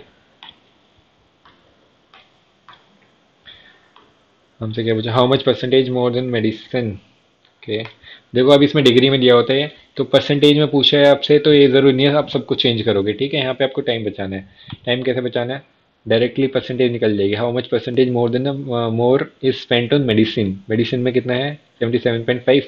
हमसे क्या पूछा, how much percentage more than medicine. Okay, देखो अब इसमें डिग्री में दिया होता है तो परसेंटेज में पूछा है आपसे, तो ये जरूरी नहीं है आप सब कुछ चेंज करोगे। ठीक है, यहाँ पे आपको टाइम बचाना है, टाइम कैसे बचाना है, डायरेक्टली परसेंटेज निकल जाएगी, how much percentage more than more is spent on medicine, medicine में कितना है seventy seven point five,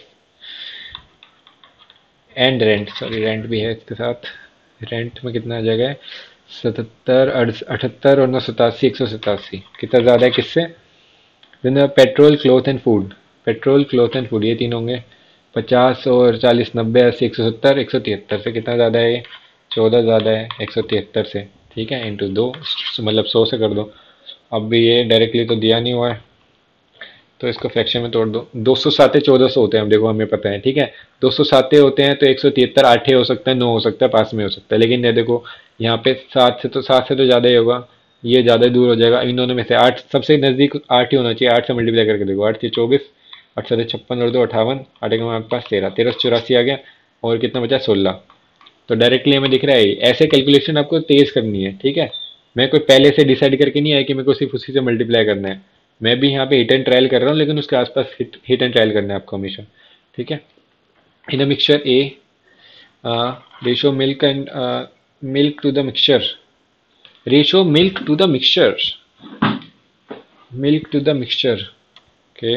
and rent, sorry rent भी है इसके साथ, रेंट में कितना आ जाएगा सतहत्तर, अठहत्तर और नौ सतासी, एक सौ सतासी, कितना ज़्यादा है किससे, then petrol cloth and food, petrol cloth and food ये तीन होंगे, पचास और चालीस नब्बे अस्सी एक सौ सत्तर, एक सौ तिहत्तर से कितना ज़्यादा है, चौदह ज़्यादा है एक सौ तिहत्तर से। ठीक है, इंटू दो मतलब सौ से कर दो, अब भी ये डायरेक्टली तो दिया नहीं हुआ है तो इसको फ्रैक्शन में तोड़ दो, दो सौ साते चौदह सौ होते हैं, देखो हमें पता है। ठीक है, दो सौ साते होते हैं तो एक सौ तिहत्तर आठे हो सकता है, नौ हो सकता है, पास में हो सकता है, लेकिन ये देखो यहाँ पे सात से तो सात से तो ज़्यादा ही होगा, ये ज़्यादा दूर हो जाएगा, इन दोनों में से आठ सबसे नज़दीक आठ ही होना चाहिए, आठ से मल्टीप्लाई करके देखो, आठ से चौबीस, आठ से छप्पन और दो अठावन, आठ के हमारे पास तेरह, तेरह सौ चौरासी आ गया, और कितना बचा सोलह, तो डायरेक्टली हमें दिख रहा है। ऐसे कैलकुलेशन आपको तेज़ करनी है। ठीक है, मैं कोई पहले से डिसाइड करके नहीं आया कि मेरे को सिर्फ उसी से मल्टीप्लाई करना है, मैं भी यहाँ पे हिट एंड ट्रायल कर रहा हूँ, लेकिन उसके आसपास हिट हिट एंड ट्रायल करना है आपको हमेशा। ठीक है, in a mixture a ratio milk and milk to the mixture, ratio milk to the mixture, milk to the mixture, okay,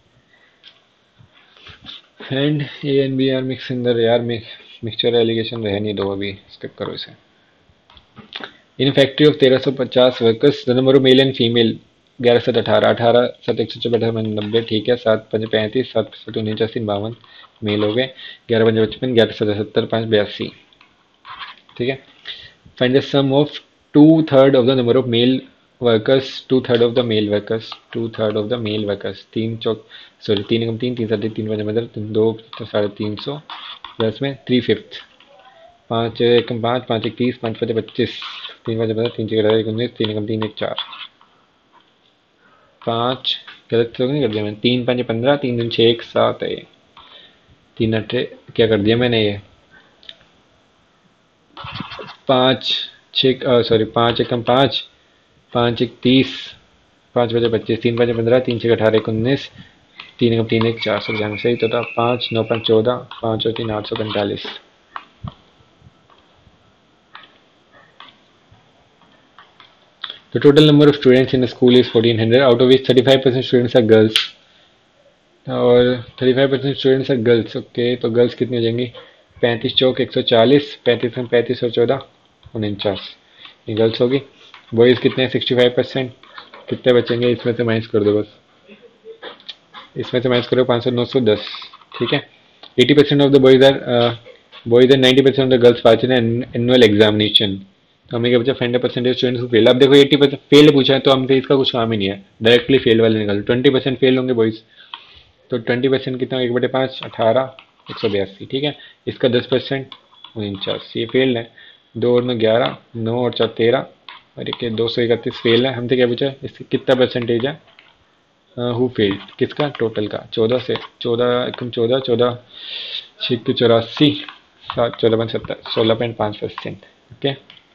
and A and B are mix in the, यार mixture alligation रह नहीं दो, अभी skip करो इसे। In factory of तेरह सौ पचास workers the number of male and female ग्यारह सत अठारह, अठारह सत एक सौ चौबीस नब्बे, ठीक है, सात पंच पैंतीस, सात सत उनचासी बावन मेल हो गए, ग्यारह पंच पचपन, ग्यारह सत सत्तर, पाँच बयासी। ठीक है, find the sum of two third of the number of male workers, two third of the male workers, two third of the male workers, तीन चौक सॉरी तीन कम तीन, तीन सात तीन पंच पंद्रह, तीन दो तो साढ़े तीन सौ, प्लस में थ्री फिफ्थ, पाँच एकम पाँच, पाँच एक तीस, पाँच पचे पच्चीस, तीन पंच पंद्रह, तीन छः एक उन्नीस, तीन एकम तीन एक चार, पाँच गलत तो नहीं कर दिया मैंने, तीन पाँच पंद्रह, तीन दिन छः एक सात है, तीन अठे क्या कर दिया मैंने, ये पाँच छः सॉरी पाँच एकम पाँच, पाँच एक तीस, पाँच बजे पच्चीस, तीन पाँच पंद्रह, तीन छः अठारह एक उन्नीस, तीन एकम तीन एक चार सौ जाने सही तो था, पाँच नौ पाँच चौदह, पाँच और तीन आठ सौ पैंतालीस। The total number of students in the school is fourteen hundred, out of which thirty-five percent students are girls और thirty-five percent students are girls। Okay, तो गर्ल्स कितनी हो जाएंगी, पैंतीस चौक एक सौ चालीस, पैंतीस में पैंतीस और चौदह उनचास, ये गर्ल्स होगी। बॉयज़ कितने हैं, सिक्सटी फाइव परसेंट। कितने बचेंगे, इसमें से माइनस कर दो बस, इसमें से माइनस करो, पाँच सौ नौ सौ दस। ठीक है। Eighty percent of the boys are boys and ninety percent of the girls pass in annual examination. तो हमें क्या पूछा, find the percentage students who fail. अब देखो एटी परसेंट फेल पूछा है तो हमसे इसका कुछ काम ही नहीं है, डायरेक्टली फेल वाले निकालो। ट्वेंटी परसेंट फेल होंगे बॉयज, तो ट्वेंटी परसेंट कितना, एक बटे पाँच, अठारह, एक सौ बयासी। ठीक है। इसका दस परसेंट उनचास, ये फेल है। दो और नौ ग्यारह, नौ और चार तेरह, और एक दो सौ इकतीस फेल है। हमसे क्या पूछा है, इसकी कितना परसेंटेज है, हु फेल्ड, किसका, टोटल का, चौदह से, चौदह एकम चौदह, चौदह छिक चौरासी, सात चौदह पॉइंट सत्तर, सोलह पॉइंट पाँच परसेंट। ओके।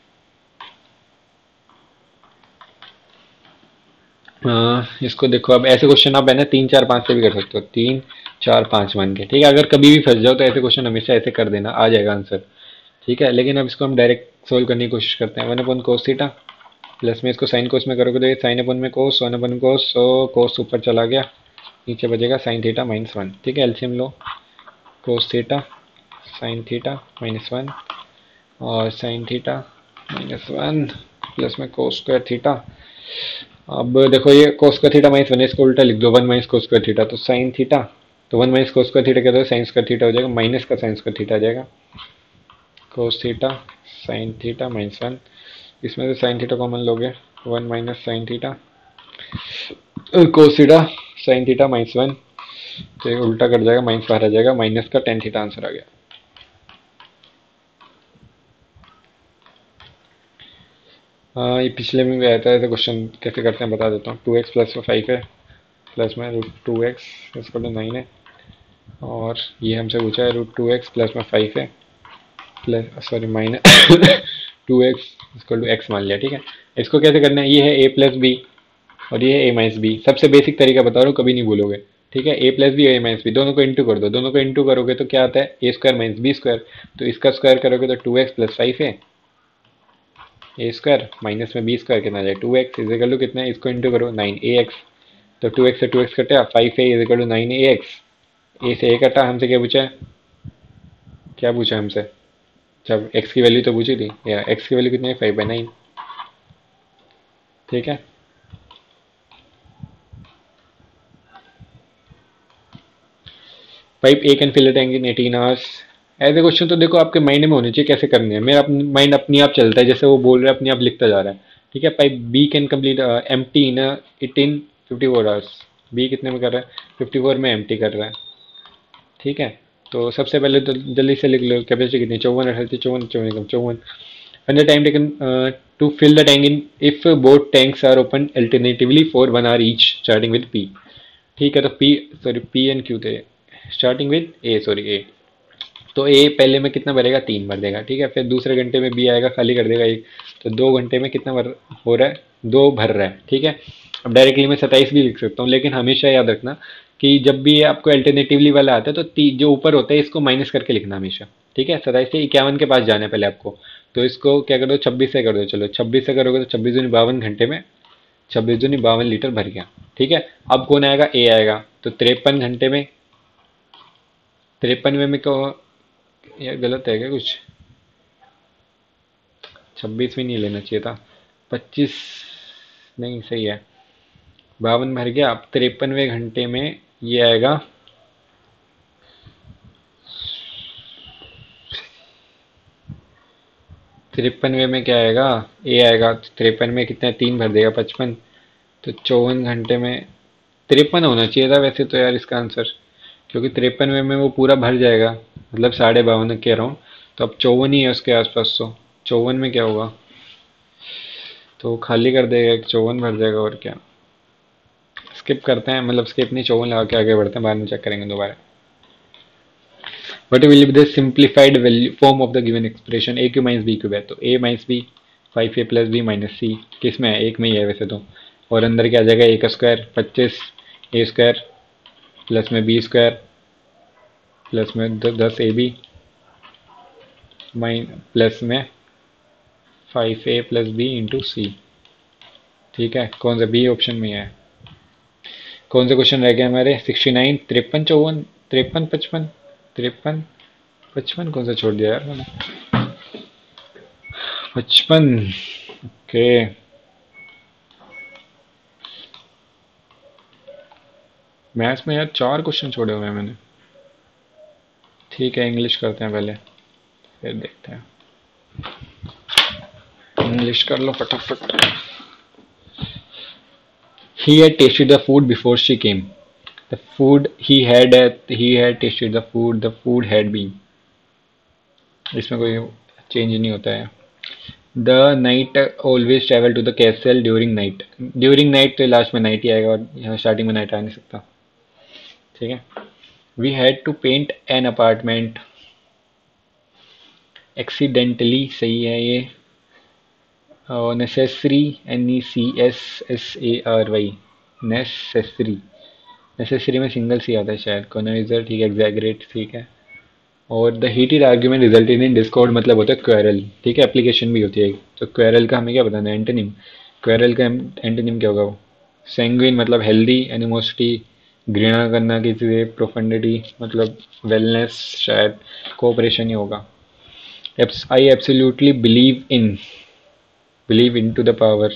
अ, इसको देखो, अब ऐसे क्वेश्चन आप है ना तीन चार पाँच से भी कर सकते हो, तीन चार पाँच मान के। ठीक है। अगर कभी भी फंस जाओ तो ऐसे क्वेश्चन हमेशा ऐसे कर देना, आ जाएगा आंसर। ठीक है। लेकिन अब इसको हम डायरेक्ट सोल्व करने की कोशिश करते हैं। One upon cos theta plus में इसको साइन कोस में करोगे तो ये साइन अपन में कोस, वन अपन कोस, सो कोस ऊपर चला गया, नीचे बचेगा साइन थीटा माइनस वन। ठीक है। एलसीएम लो, cos theta sine theta minus one, और sine theta minus one plus में कोस स्क्वायर थीटा। अब देखो ये cos square theta minus one है, इसको उल्टा लिख दो, one minus cos square theta, तो साइन थीटा, तो one minus cos square theta क्या होता है, साइन स्क्वायर थीटा हो जाएगा, माइनस का साइन स्क्वायर थीटा आ जाएगा, cos theta sine theta minus one. इसमें से साइन थीटा कॉमन लोगे, one minus sine theta, cos theta sine theta minus one, तो ये उल्टा कर जाएगा, माइनस बाहर आ जाएगा, माइनस का टेन थीटा आंसर आ गया। हाँ, ये पिछले में भी आया था, ऐसे क्वेश्चन कैसे करते हैं बता देता हूँ। टू एक्स प्लस फाइव है, प्लस में रूट टू एक्स इसको टू नाइन है, और ये हमसे पूछा है रूट टू एक्स प्लस में फाइव है, plus sorry minus two X इसको टू एक्स मान लिया। ठीक है। इसको कैसे करना है, ये है ए प्लस बी और ये है ए माइनस बी। सबसे बेसिक तरीका बता रहा हूँ, कभी नहीं भूलोगे। ठीक है। ए प्लस बी और ए माइनस बी दोनों को इंटू कर दो, दोनों को इंटू करोगे तो क्या आता है, A square minus B square, तो इसका स्क्वायर करोगे तो टू एक्स प्लस फाइव है, ए स्क्वायर माइनस में बी स्क्वायर कितना आ जाए, two X is equal to कितना है, इसको इंटू करो नाइन ए एक्स, तो टू एक्स से टू एक्स कटा, five A is equal to nine A X, A से ए कटा। हमसे क्या पूछा है, क्या पूछा है हमसे, जब एक्स की वैल्यू तो पूछी थी, या एक्स की वैल्यू कितनी है, फाइव बाई नाइन। ठीक है। Pipe A can fill the tank in eighteen hours. ऐसे क्वेश्चन तो देखो आपके माइंड में होने चाहिए कैसे करने हैं, मेरा अपनी माइंड अपनी आप चलता है, जैसे वो बोल रहा है अपने आप लिखता जा रहा है। ठीक है। Pipe B can complete empty in it in fifty four hours. B कितने में कर रहा है, फिफ्टी फोर में एम टी कर रहा है। ठीक है। तो सबसे पहले तो जल्दी से लिख लो, कैपेसिटी कितनी, चौवन अठासी चौवन चौवन चौवन। And the time taken to fill the tank in if both tanks are open alternatively for one hour each starting with P. ठीक है। तो P sorry P and Q थे, starting with A sorry A, तो A पहले में कितना भरेगा, तीन भर देगा। ठीक है। फिर दूसरे घंटे में बी आएगा, खाली कर देगा एक, तो दो घंटे में कितना भर हो रहा है, दो भर रहा है। ठीक है। अब डायरेक्टली मैं सत्ताईस भी लिख सकता हूँ, लेकिन हमेशा याद रखना कि जब भी आपको अल्टरनेटिवली वाला आता है तो ती, जो ऊपर होता है इसको माइनस करके लिखना हमेशा। ठीक है। सत्ताईस से इक्यावन के पास जाना है पहले आपको, तो इसको क्या कर दो, छब्बीस से कर दो। चलो छब्बीस से करोगे तो छब्बीस दूनी बावन घंटे में, छब्बीस दूनी बावन लीटर भर गया। ठीक है। अब कौन आएगा, ए आएगा, तो तिरपन घंटे में, तिरपन में को यार गलत है क्या कुछ, छब्बीस में नहीं लेना चाहिए था, पच्चीस नहीं सही है, बावन भर गया। अब तिरपनवे घंटे में ये आएगा, तिरपनवे में क्या आएगा, ए आएगा, तिरपन में कितना, तीन भर देगा, पचपन, तो चौवन घंटे में, तिरपन होना चाहिए था वैसे तो यार इसका आंसर, क्योंकि तिरपनवे में वो पूरा भर जाएगा, मतलब साढ़े बावन कह रहा हूँ, तो अब चौवन ही है उसके आसपास, तो चौवन में क्या होगा, तो खाली कर देगा, एक चौवन भर जाएगा, और क्या, स्किप करते हैं, मतलब स्किप नहीं, चौवन लगा के आगे बढ़ते हैं, बाद में चेक करेंगे दोबारा। What will be the simplified value form of the given expression, a cube minus B cube है, तो a minus B, five A plus B minus C, किस में है, एक में ही है वैसे तो, और अंदर क्या आ जाएगा, ए का स्क्वायर पच्चीस, ए स्क्वायर प्लस में बी स्क्वायर प्लस में दस ए बी माइन प्लस में five A plus B into C. ठीक है। कौन सा, बी ऑप्शन में है। कौन से क्वेश्चन रह गए हमारे, सिक्सटी नाइन, तिरपन चौवन, तिरपन पचपन, तिरपन पचपन कौन सा छोड़ दिया यार मैंने, पचपन, ओके, मैथ्स में यार चार क्वेश्चन छोड़े हुए हैं मैंने। ठीक है, इंग्लिश करते हैं पहले, फिर देखते हैं। इंग्लिश कर लो फटाफट। He had tasted the food before she came. The food he had he had tasted the food. The food had been. इसमें कोई चेंज नहीं होता है। The knight always travel to the castle during night. During night तो last में night ही आएगा, और यहाँ स्टार्टिंग में नाइट आ नहीं सकता। ठीक है। We had to paint an apartment. Accidentally सही है ये। और necessary, N E C S S A R Y, necessary. Necessary में सिंगल सी आता है शायद। कॉन्वाइजर ठीक है। एग्जैगरेट ठीक है। और the heated argument resulted in discord मतलब होता है क्वेरल। ठीक है, एप्लीकेशन भी होती है। तो क्वेरल का हमें क्या बताना है? एंटोनिम। क्वेरल का एंटोनिम क्या होगा? वो सैंग्विन मतलब हेल्दी। एनिमोसिटी घृणा करना किसी से। प्रोफंडिटी मतलब वेलनेस शायद। कोऑपरेशन ही होगा। I absolutely believe in, believe in to the power,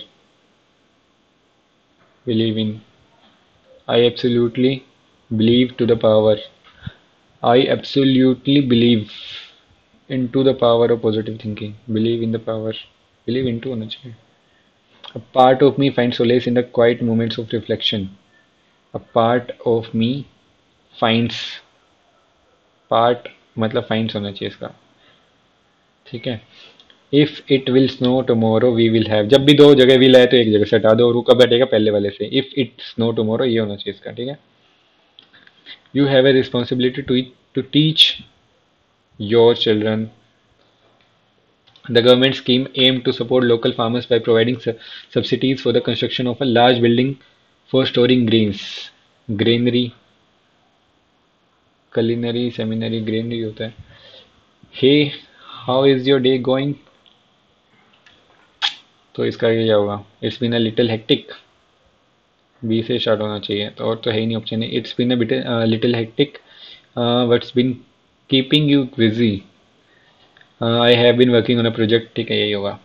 believe in. I absolutely believe to the power. I absolutely believe into the power of positive thinking. Believe in the power. Believe into होना चाहिए। A part of me finds solace in the quiet moments of reflection. A part of me finds, part मतलब finds होना चाहिए इसका। ठीक है। If it will snow tomorrow we will have, जब भी दो जगह will आए तो एक जगह से हटा दो और वो कब हटेगा? पहले वाले से। If it snow tomorrow ये होना चाहिए इसका। ठीक है। You have a responsibility to to teach your children. The government scheme aimed to support local farmers by providing su- subsidies for the construction of a large building for storing grains. Granary, culinary, seminary, granary होता है। Hey, how is your day going? तो इसका क्या होगा? It's been a little hectic. B से start होना चाहिए, तो और तो है ही नहीं ऑप्शन है। It's been a little hectic, what's been keeping you busy? I have been working on a project. ठीक है, यही होगा।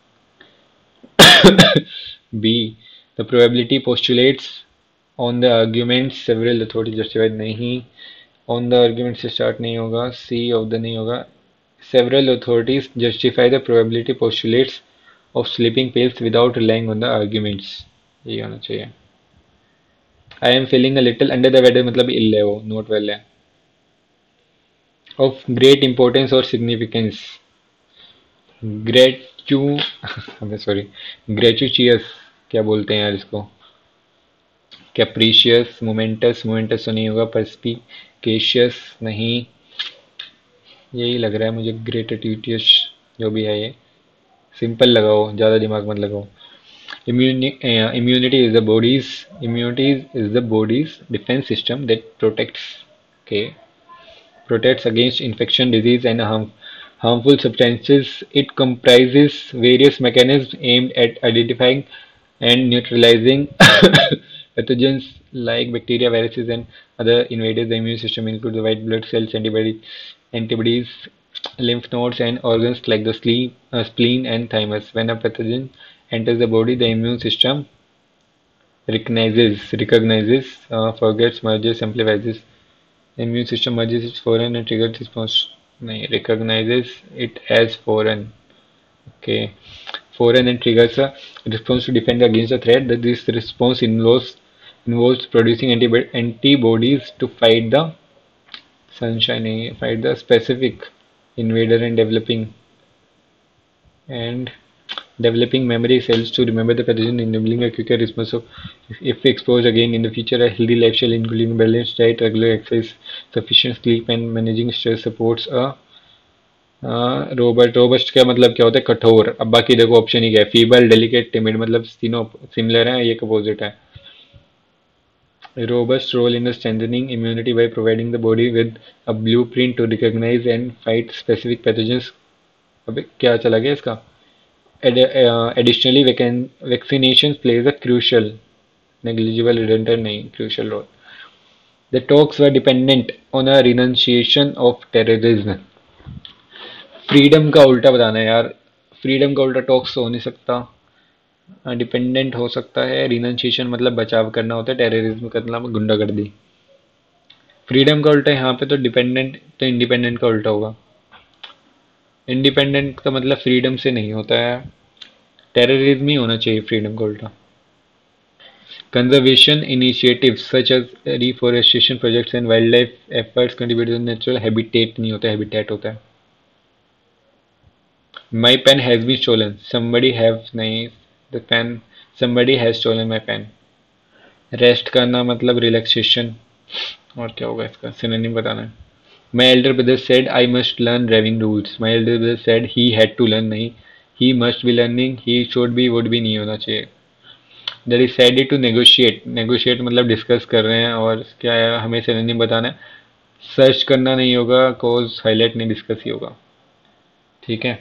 B, the probability postulates on the arguments several authority justified नहीं। ऑन द आर्ग्यूमेंट से start नहीं होगा। C of the नहीं होगा। Several authorities justify the probability postulates of sleeping pills without relying on the arguments, यही होना चाहिए। I am feeling a little under the weather मतलब इल है वो, नोट वेल है। ऑफ ग्रेट इंपॉर्टेंस और सिग्निफिकेंस, ग्रेचू अबे सॉरी ग्रेचुचियस क्या बोलते हैं यार इसको? कैप्रीशियस, मोमेंटस, मोमेंटस तो नहीं होगा। परस्पिकेशियस नहीं, यही लग रहा है मुझे। ग्रेटिट्यूटियस जो भी है ये। सिंपल लगाओ, ज़्यादा दिमाग मत लगाओ। Immunity is the body's immunity is the body's defense system that protects, okay, protects against infection, disease, and harm, harmful substances. It comprises various mechanisms aimed at identifying and neutralizing pathogens like bacteria, viruses, and other invaders. The immune system includes the white blood cells, antibodies, antibodies, lymph nodes, and organs like the sleep, uh, spleen and thymus. When a pathogen enters the body, the immune system recognizes, recognizes, uh, forgets, merges, amplifies. The immune system merges it foreign and triggers response. नहीं, recognizes it as foreign. Okay, foreign and triggers a response to defend against the threat. That this response involves involves producing antibo- antibodies to fight the sunshine, fight the specific invader, and developing and developing memory cells to remember the pathogen, enabling a quicker response. So, if, if exposed again in the future, a healthy lifestyle, including balanced diet, regular exercise, sufficient sleep, and managing stress, supports a robust. Robust का मतलब क्या होता है? कठोर। अब बाकी देखो option ही क्या है? फीबल, डेलिकेट, टिमिड, मतलब तीनों सिमिलर हैं, ये अपोजिट है। Robust role in strengthening immunity by providing the body with a blueprint to recognize and fight specific pathogens. अबे क्या चला गया इसका? uh, Additionally, vaccination plays a crucial, negligible, redundant नहीं, crucial role. The talks were dependent on a renunciation of terrorism. Freedom का उल्टा बताना है यार। फ्रीडम का उल्टा टॉक्स हो नहीं सकता। डिपेंडेंट हो सकता है, रिनंसिएशन मतलब बचाव करना होता है, टेररिज्म का मतलब गुंडागर्दी। फ्रीडम का उल्टा यहाँ पे तो डिपेंडेंट तो इंडिपेंडेंट का उल्टा होगा। इंडिपेंडेंट का मतलब फ्रीडम से नहीं होता है, टेररिज्म ही होना चाहिए फ्रीडम का उल्टा। Conservation initiatives such as reforestation projects and wildlife efforts contribute to natural habitat नहीं होता है, हैबिटेट होता है। My pen has been stolen, somebody have नहीं, the pen somebody has stolen my pen. Rest करना मतलब रिलैक्सेशन, और क्या होगा इसका सिनोनिम बताना है। My elder brother said I must learn driving rules, my elder brother said he had to learn नहीं, he must be learning, he should be would भी नहीं होना चाहिए। They decided to negotiate, negotiate मतलब discuss कर रहे हैं, और क्या है हमें सिनोनिम बताना है। सर्च करना नहीं होगा, कोज हाईलाइट नहीं, डिस्कस ही होगा। ठीक है,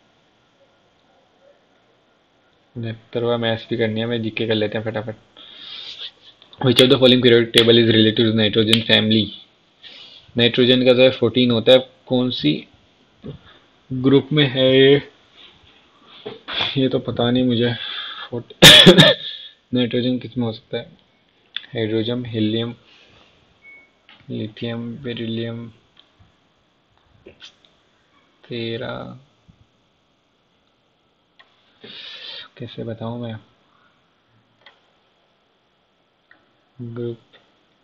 उनहत्तरवा मैथ्स भी करनी है, मैं जीके कर लेते हैं फटाफट। Which of the following periodic table is related to nitrogen family. Nitrogen का जो है फोर्टीन होता है, कौन सी ग्रुप में है ये ये तो पता नहीं मुझे। नाइट्रोजन किस में हो सकता है, हाइड्रोजन, हीलियम, लिथियम, बेरिलियम, तेरा, कैसे बताऊं मैं। ग्रुप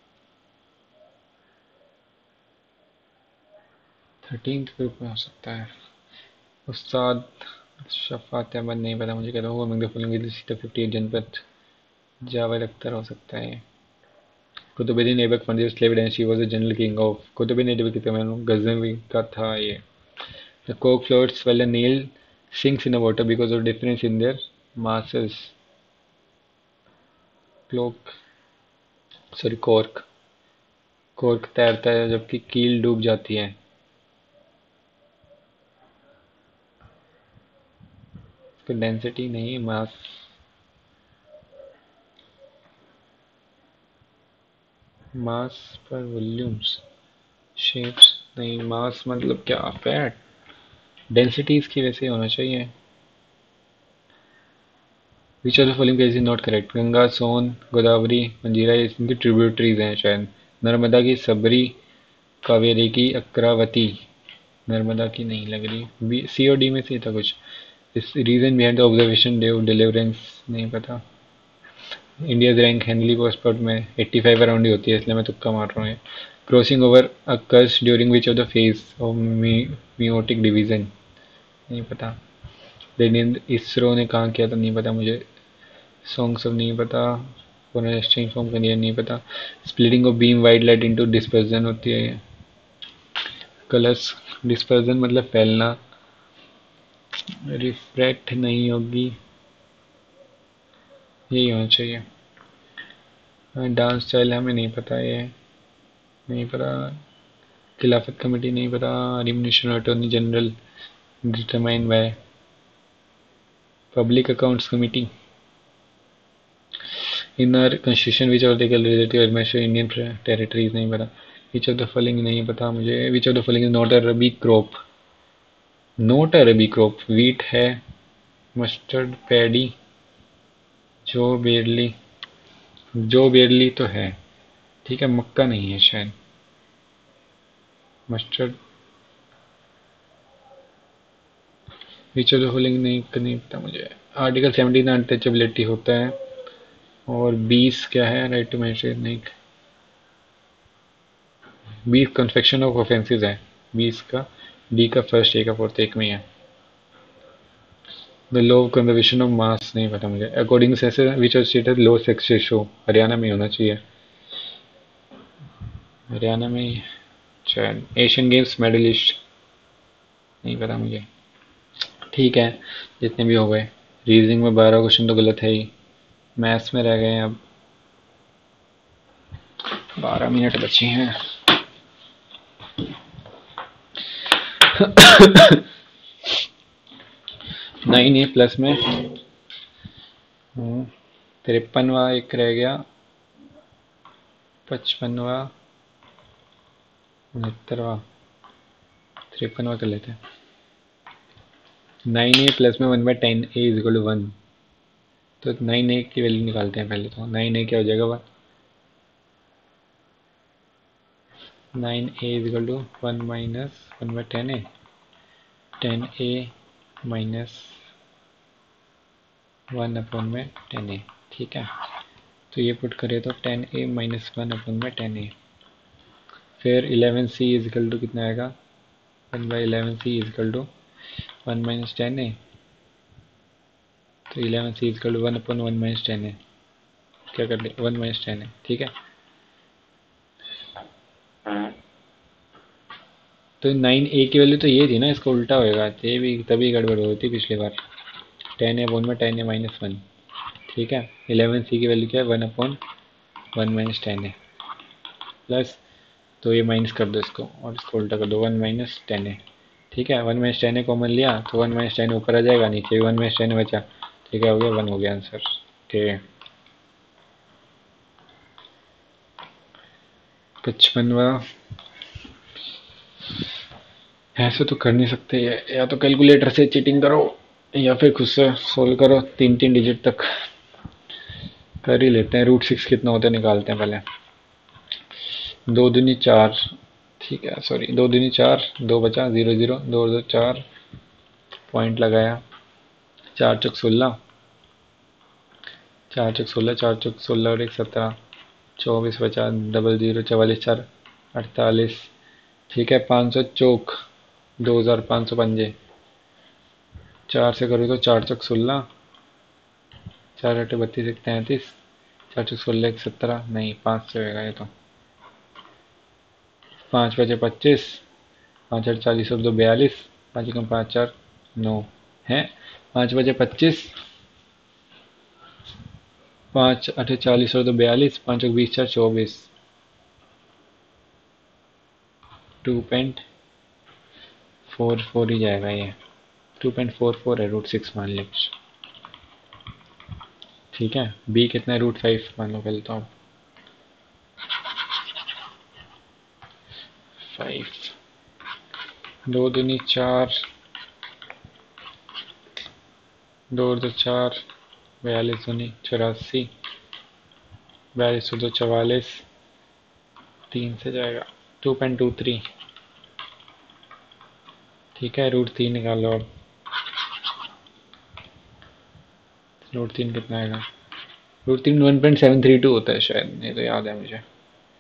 थर्टीन ग्रुप में हो सकता है। उस्ताद शफात अहमद नहीं पता मुझे, कहता हूँ मंगल फूलेंगे सीता फिफ्टी एट जनपद। जावेद अख्तर हो सकता है। Qutubuddin Aibak fund slave and she was the general king of. Qutubuddin Aibak के मैं गजनवी का था ये। The coke floats while the Nile sinks in the water because of difference in their masses. Cloak sorry cork, cork तैरता है जबकि कील डूब जाती है। तो डेंसिटी नहीं, मास, मास पर वॉल्यूम्स, शेप्स नहीं, मास मतलब क्या, फैट, डेंसिटी इसकी वैसे होना चाहिए। Which of the following is not correct. Ganga, Son, Godavari, Manjira ये इनकी ट्रिब्यूटरीज हैं शायद। नर्मदा की सबरी, कावेरी की अक्रावती, नर्मदा की नहीं लग रही। बी सी और डी में से था कुछ। Is reason behind the observation day of deliverance नहीं पता। इंडियाज रैंक हेनली पासपोर्ट में एट्टी फाइव अराउंड ही होती है, इसलिए मैं तुक्का मार रहा हूँ। Crossing over occurs during which of the phase of meiotic division नहीं पता। लेकिन इसरो ने कहाँ किया था नहीं पता मुझे। सॉन्ग सब नहीं पता। एक्सचेंज फॉर्म का नहीं पता। Splitting of beam wide light into dispersion होती है। कलर्स डिस्पर्जन मतलब फैलना। रिफ्रैक्ट नहीं होगी, यही होना चाहिए। डांस स्टाइल हमें नहीं पता, ये नहीं पता। खिलाफत कमेटी नहीं पता। Remuneration attorney general determine by public accounts committee. In our constitution which of the relative administration Indian territories नहीं पता। विच ऑफ द फॉलोइंग नहीं पता मुझे। Which of the following is not a rabi crop, not a rabi crop. Wheat है, mustard, paddy, जो barley, जो barley तो है, ठीक है, मक्का नहीं है शायद। Mustard, which of the following नहीं नहीं पता मुझे। आर्टिकल सेवनटीन अनटचेबिलिटी होता है। और बीस क्या है, राइट टू मैजिस्ट्रेट नहीं। बीस कन्फेक्शन ऑफ ऑफेंसेस है, बीस का डी का फर्स्ट ए का फोर्थ एक में है। The law of conservation of mass नहीं पता मुझे। According to which of state है लो सेक्स रेशो, हरियाणा में होना चाहिए, हरियाणा में शायद। एशियन गेम्स मेडलिस्ट नहीं पता मुझे। ठीक है, जितने भी हो गए। रीजनिंग में बारह क्वेश्चन तो गलत है ही, मैथ्स में रह गए हैं अब बारह मिनट बचे हैं। नाइन ए प्लस में तिरपनवा एक रह गया, पचपनवा, उनहत्तरवा, तिरपनवा कर लेते हैं। नाइन ए प्लस में one by ten A is equal to one. तो नाइन ए की वैल्यू निकालते हैं पहले। तो नाइन ए क्या हो जाएगा, one nine A equal to one minus one by ten A, ten A minus one upon में टेन ए। ठीक है, तो ये पुट करें तो ten A minus one upon में टेन ए। फिर इलेवन सी इजिकल टू कितना आएगा, one by eleven C equal to one minus ten A. तो eleven C equal to one upon one minus ten A, क्या कर ले, one minus ten A. ठीक है, तो नाइन ए की वैल्यू तो ये थी ना, इसका उल्टा होएगा, ये भी तभी गड़बड़ हुई थी पिछली बार। टेन ए अपॉन में टेन ए माइनस वन। ठीक है, इलेवन सी की वैल्यू क्या है, one upon one minus ten A plus, तो ये माइनस कर दो इसको और इसको उल्टा कर दो, वन माइनस टेन ए। ठीक है, one minus ten A common लिया तो वन माइनस टेन ऊपर आ जाएगा, नीचे वन माइनस टेन बचा। ठीक है, हो गया, वन हो गया आंसर। ठीक, पचपनवा। ऐसे तो कर नहीं सकते, या तो कैलकुलेटर से चीटिंग करो या फिर खुद से सोल्व करो, तीन तीन डिजिट तक कर ही लेते हैं। रूट सिक्स कितना होता है निकालते हैं पहले। दो दूनी चार, ठीक है, सॉरी, दो दूनी चार, दो बचा, जीरो जीरो, दो दो चार, पॉइंट लगाया, चार चौक सोलह, चार चौक सोलह, चार चौक सोलह और एक सत्रह, चौबीस बचा, डबल जीरो, चवालीस, चार अड़तालीस। ठीक है, पाँच सौ चौक, दो हज़ार पाँच सौ पंजे, चार से करो तो चार चौक सोलह, चार अठे बत्तीस, एक तैंतीस, चार चौक सोलह, एक सत्रह, नहीं पाँच से होगा ये तो, पाँच बजे पच्चीस, पाँच आठ चालीस और दो बयालीस, पाँच कम पाँच चार नौ है, पाँच बजे पच्चीस, पाँच अठे चालीस और दो बयालीस, पाँच एक बीस, चार चौबीस, टू पॉइंट फोर फोर ही जाएगा ये, टू पॉइंट फोर फोर है, रूट सिक्स मान ले। ठीक है, बी कितना है, रूट फाइव मान लो पहले तो आप, फाइव, दो दूनी चार, दो दो चार, बयालीस दूनी चौरासी, बयालीस दो चवालीस, तीन से जाएगा, टू पॉइंट टू थ्री। ठीक है, रूट तीन निकालो अब, रूट तीन कितना आएगा, रूट तीन one point seven three two होता है शायद, ये तो याद है मुझे,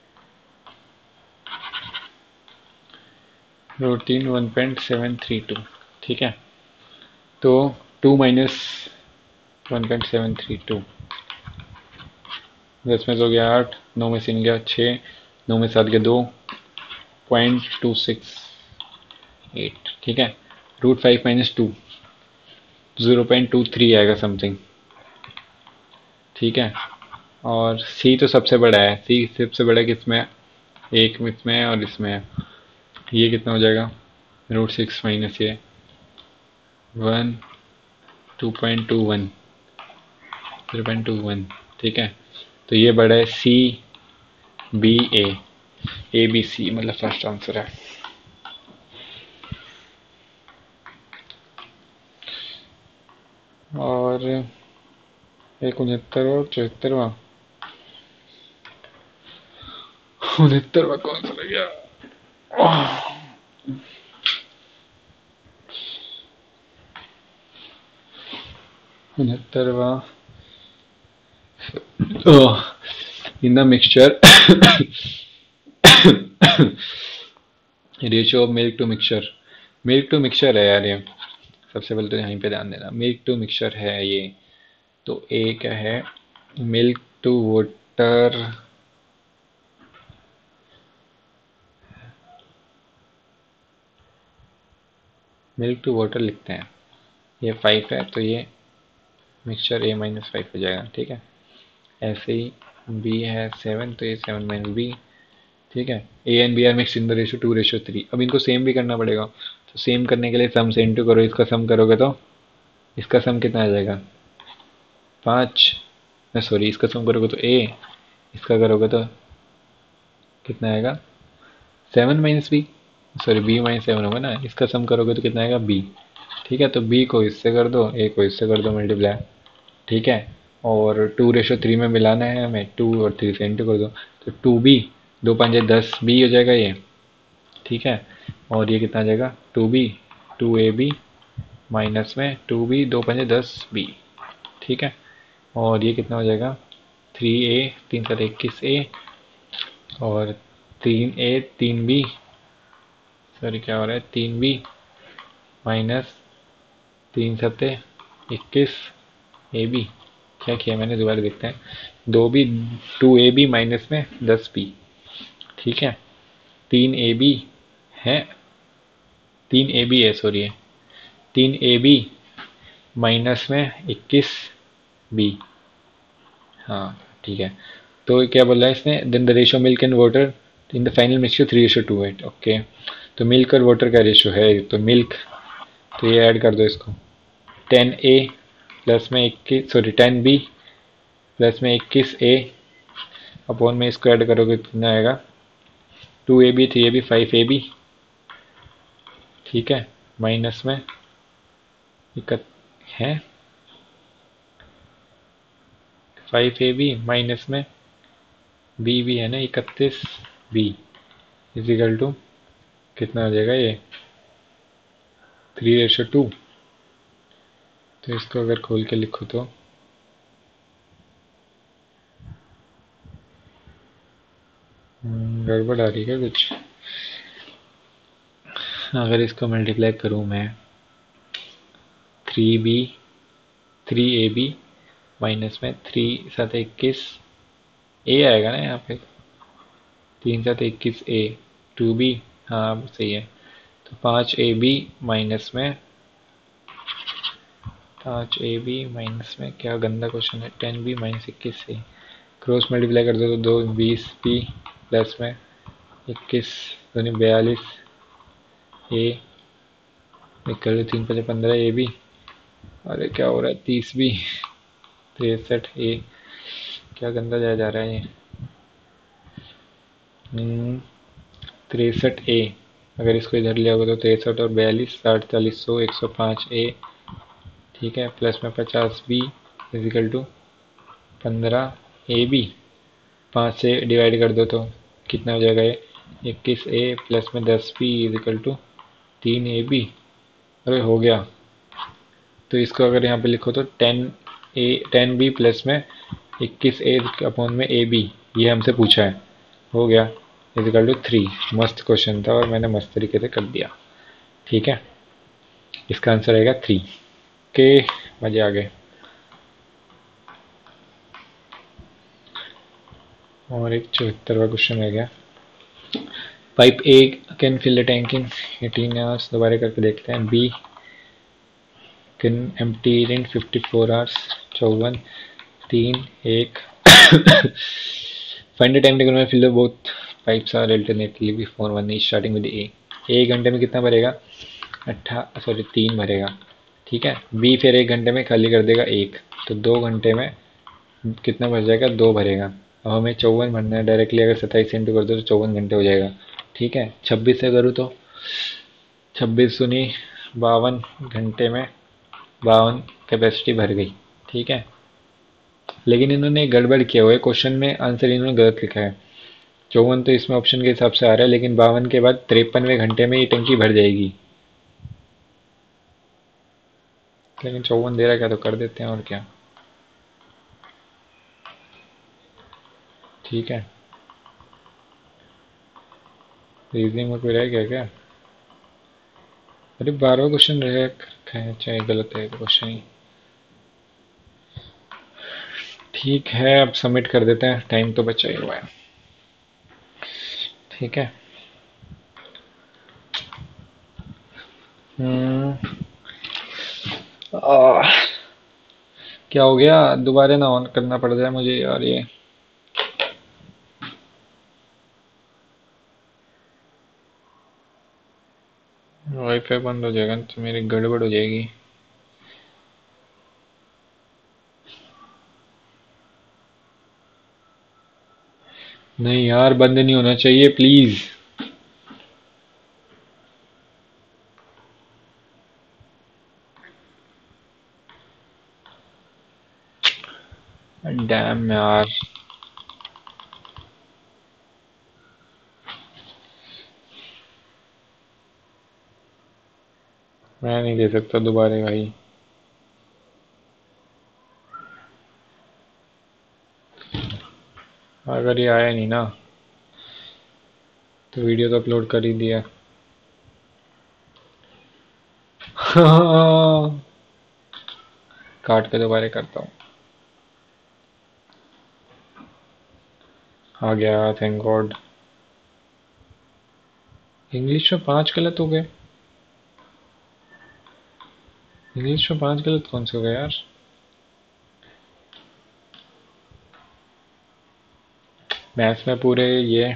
रूट तीन one point seven three two. ठीक है, तो two minus one point seven three two, दस में सो गया आठ, नौ में तीन गया छः, नौ में सात गया दो, पॉइंट टू सिक्स एट। ठीक है, root five minus two, zero point two three आएगा समथिंग। ठीक है, और सी तो सबसे बड़ा है, सी सबसे बड़ा किसमें है, एक में इसमें है और इसमें है, ये कितना हो जाएगा, रूट सिक्स माइनस ये one, two point two one, zero point two one. ठीक है, तो ये बड़ा है सी बी ए, ए बी सी मतलब फर्स्ट आंसर है। और एक उनहत्तर और चौहत्तरवा, उनहत्तरवा कौन सा लग गया, उनहत्तरवा, in the mixture ratio of milk to mixture, milk to mixture है यार ये, सबसे पहले तो यहीं पे ध्यान देना, मिल्क टू मिक्सचर है ये। तो ए क्या है, milk to water, milk to water लिखते हैं, ये फाइव है तो ये मिक्सचर ए माइनस फाइव हो जाएगा। ठीक है, ऐसे ही बी है सेवन तो ये सेवन माइनस बी। ठीक है, A and B are mix in the ratio two ratio three. अब इनको सेम भी करना पड़ेगा, तो सेम करने के लिए सम से इंटू करो, इसका सम करोगे तो इसका सम कितना आ जाएगा, पाँच, सॉरी इसका सम करोगे तो ए, इसका करोगे तो कितना आएगा, seven minus B, sorry B minus seven होगा ना, इसका सम करोगे तो कितना आएगा बी। ठीक है, तो बी को इससे कर दो, ए को इससे कर दो मल्टीप्लाई। ठीक है, और टू रेशो थ्री में मिलाना है हमें, टू और थ्री से इंटू कर दो, तो टू बी, दो पंजे दस बी हो जाएगा ये, ठीक है। और ये कितना आ जाएगा, two B two A B minus में टू बी दो पंजे दस बी, ठीक है। और ये कितना हो जाएगा, थ्री ए तीन सात इक्कीस ए, और तीन ए तीन बी, सॉरी क्या हो रहा है, तीन बी माइनस तीन सत्ते इक्कीस ए बी, क्या किया मैंने दोबारा देखते हैं, दो B two A B minus में दस बी, ठीक है। तीन ए बी है, तीन ए बी है सॉरी है, तीन ए बी माइनस में इक्कीस बी, हाँ ठीक है। तो क्या बोला है इसने, then the ratio milk and water in the final mixture three ratio two eight, okay. तो मिल्क और वाटर का रेशियो है, तो मिल्क, तो ये ऐड कर दो इसको, टेन ए प्लस में इक्कीस, सॉरी टेन बी प्लस में इक्कीस ए अपॉन में इसको ऐड करोगे कितना आएगा, two A B three A B five A B, ठीक है, माइनस में इकत है फाइव ए बी माइनस में बी भी है ना इकतीस बी, इजिकल टू कितना आ जाएगा ये, थ्री रेशो टू। तो इसको अगर खोल के लिखो तो हम्म, गड़बड़ आ रही है कुछ, अगर इसको मल्टीप्लाई करूँ मैं, three B three A B minus में थ्री सात इक्कीस ए आएगा ना यहाँ पे, तीन सात इक्कीस ए, टू बी, हाँ सही है। तो पाँच ए बी माइनस में, पाँच ए बी माइनस में क्या गंदा क्वेश्चन है, टेन बी माइनस इक्कीस ए, क्रॉस मल्टीप्लाई कर दो तो दो बीस बी प्लस में इक्कीस यानी बयालीस ए, निकल तीन पचे पंद्रह ए बी, अरे क्या हो रहा है, तीस बी, तिरसठ ए, क्या गंदा जाया जा रहा है ये, तिरसठ ए, अगर इसको इधर लिया होगा तो तिरसठ और बयालीस साठ चालीस सौ एक सौ पाँच ए, ठीक है, प्लस में पचास बी इजिकल टू पंद्रह ए बी, पाँच से डिवाइड कर दो तो कितना हो जाएगा ये, इक्कीस ए प्लस में दस बी इजिकल टू तीन ए बी, अरे हो गया। तो इसको अगर यहाँ पे लिखो तो ten A ten B plus में इक्कीस ए अपॉन में ए बी, ये हमसे पूछा है, हो गया इजिकल टू थ्री। मस्त क्वेश्चन था और मैंने मस्त तरीके से कर दिया, ठीक है। इसका आंसर आएगा थ्री के, मजे आ गए। और एक चौहत्तरवा क्वेश्चन रह गया, pipe A can fill the tank in eighteen hours, दोबारा करके देखते हैं, B can empty in fifty four hours, चौवन, तीन एक find the time taken fill the both pipes are alternately before one is starting with A, एक घंटे में कितना भरेगा, अट्ठा सॉरी तीन भरेगा, ठीक है। बी फिर एक घंटे में खाली कर देगा एक, तो दो घंटे में कितना भर जाएगा, दो भरेगा। अब हमें चौवन भरना है, डायरेक्टली अगर सत्ताईस इंटू कर दो तो चौवन घंटे हो जाएगा, ठीक है। छब्बीस से करूँ तो छब्बीस सुनी बावन घंटे में बावन कैपेसिटी भर गई, ठीक है। लेकिन इन्होंने गड़बड़ किया हुआ है, क्वेश्चन में आंसर इन्होंने गलत लिखा है, चौवन तो इसमें ऑप्शन के हिसाब से आ रहा है, लेकिन बावन के बाद तिरपनवें घंटे में ये टंकी भर जाएगी, लेकिन चौवन दे रहा है क्या, तो कर देते हैं और क्या, ठीक है। रीजनिंग में कोई रह गया क्या, अरे बारहवा क्वेश्चन रह रखा है, चाहे गलत है क्वेश्चन ही, ठीक है। अब सबमिट कर देते हैं, टाइम तो बचा ही हुआ है, ठीक है। हम्म आह, क्या हो गया, दोबारा ना ऑन करना पड़ जाए मुझे यार, ये वाईफाई बंद हो जाएगा तो मेरी गड़बड़ हो जाएगी। नहीं यार, बंद नहीं होना चाहिए प्लीज। डैम यार, मैं नहीं दे सकता दोबारा भाई। अगर ये आया नहीं ना तो वीडियो तो अपलोड कर ही दिया। काट के दोबारा करता हूँ। आ गया, थैंक गॉड। इंग्लिश में पांच गलत हो गए। इंग्लिश में पांच गलत कौन से हो गए यार? मैथ्स में पूरे ये,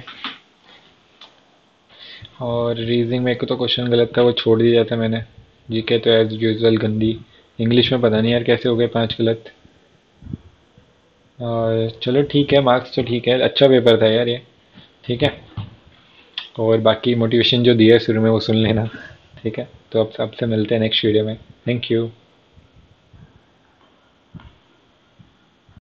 और रीजनिंग में एक तो क्वेश्चन गलत था, वो छोड़ दिया था मैंने। जीके तो एज यूजुअल गंदी। इंग्लिश में पता नहीं यार कैसे हो गए पांच गलत। और चलो ठीक है, मार्क्स तो ठीक है, अच्छा पेपर था यार ये। ठीक है, और बाकी मोटिवेशन जो दिया है शुरू में वो सुन लेना। ठीक है, तो अब सबसे मिलते हैं नेक्स्ट वीडियो में। Thank you.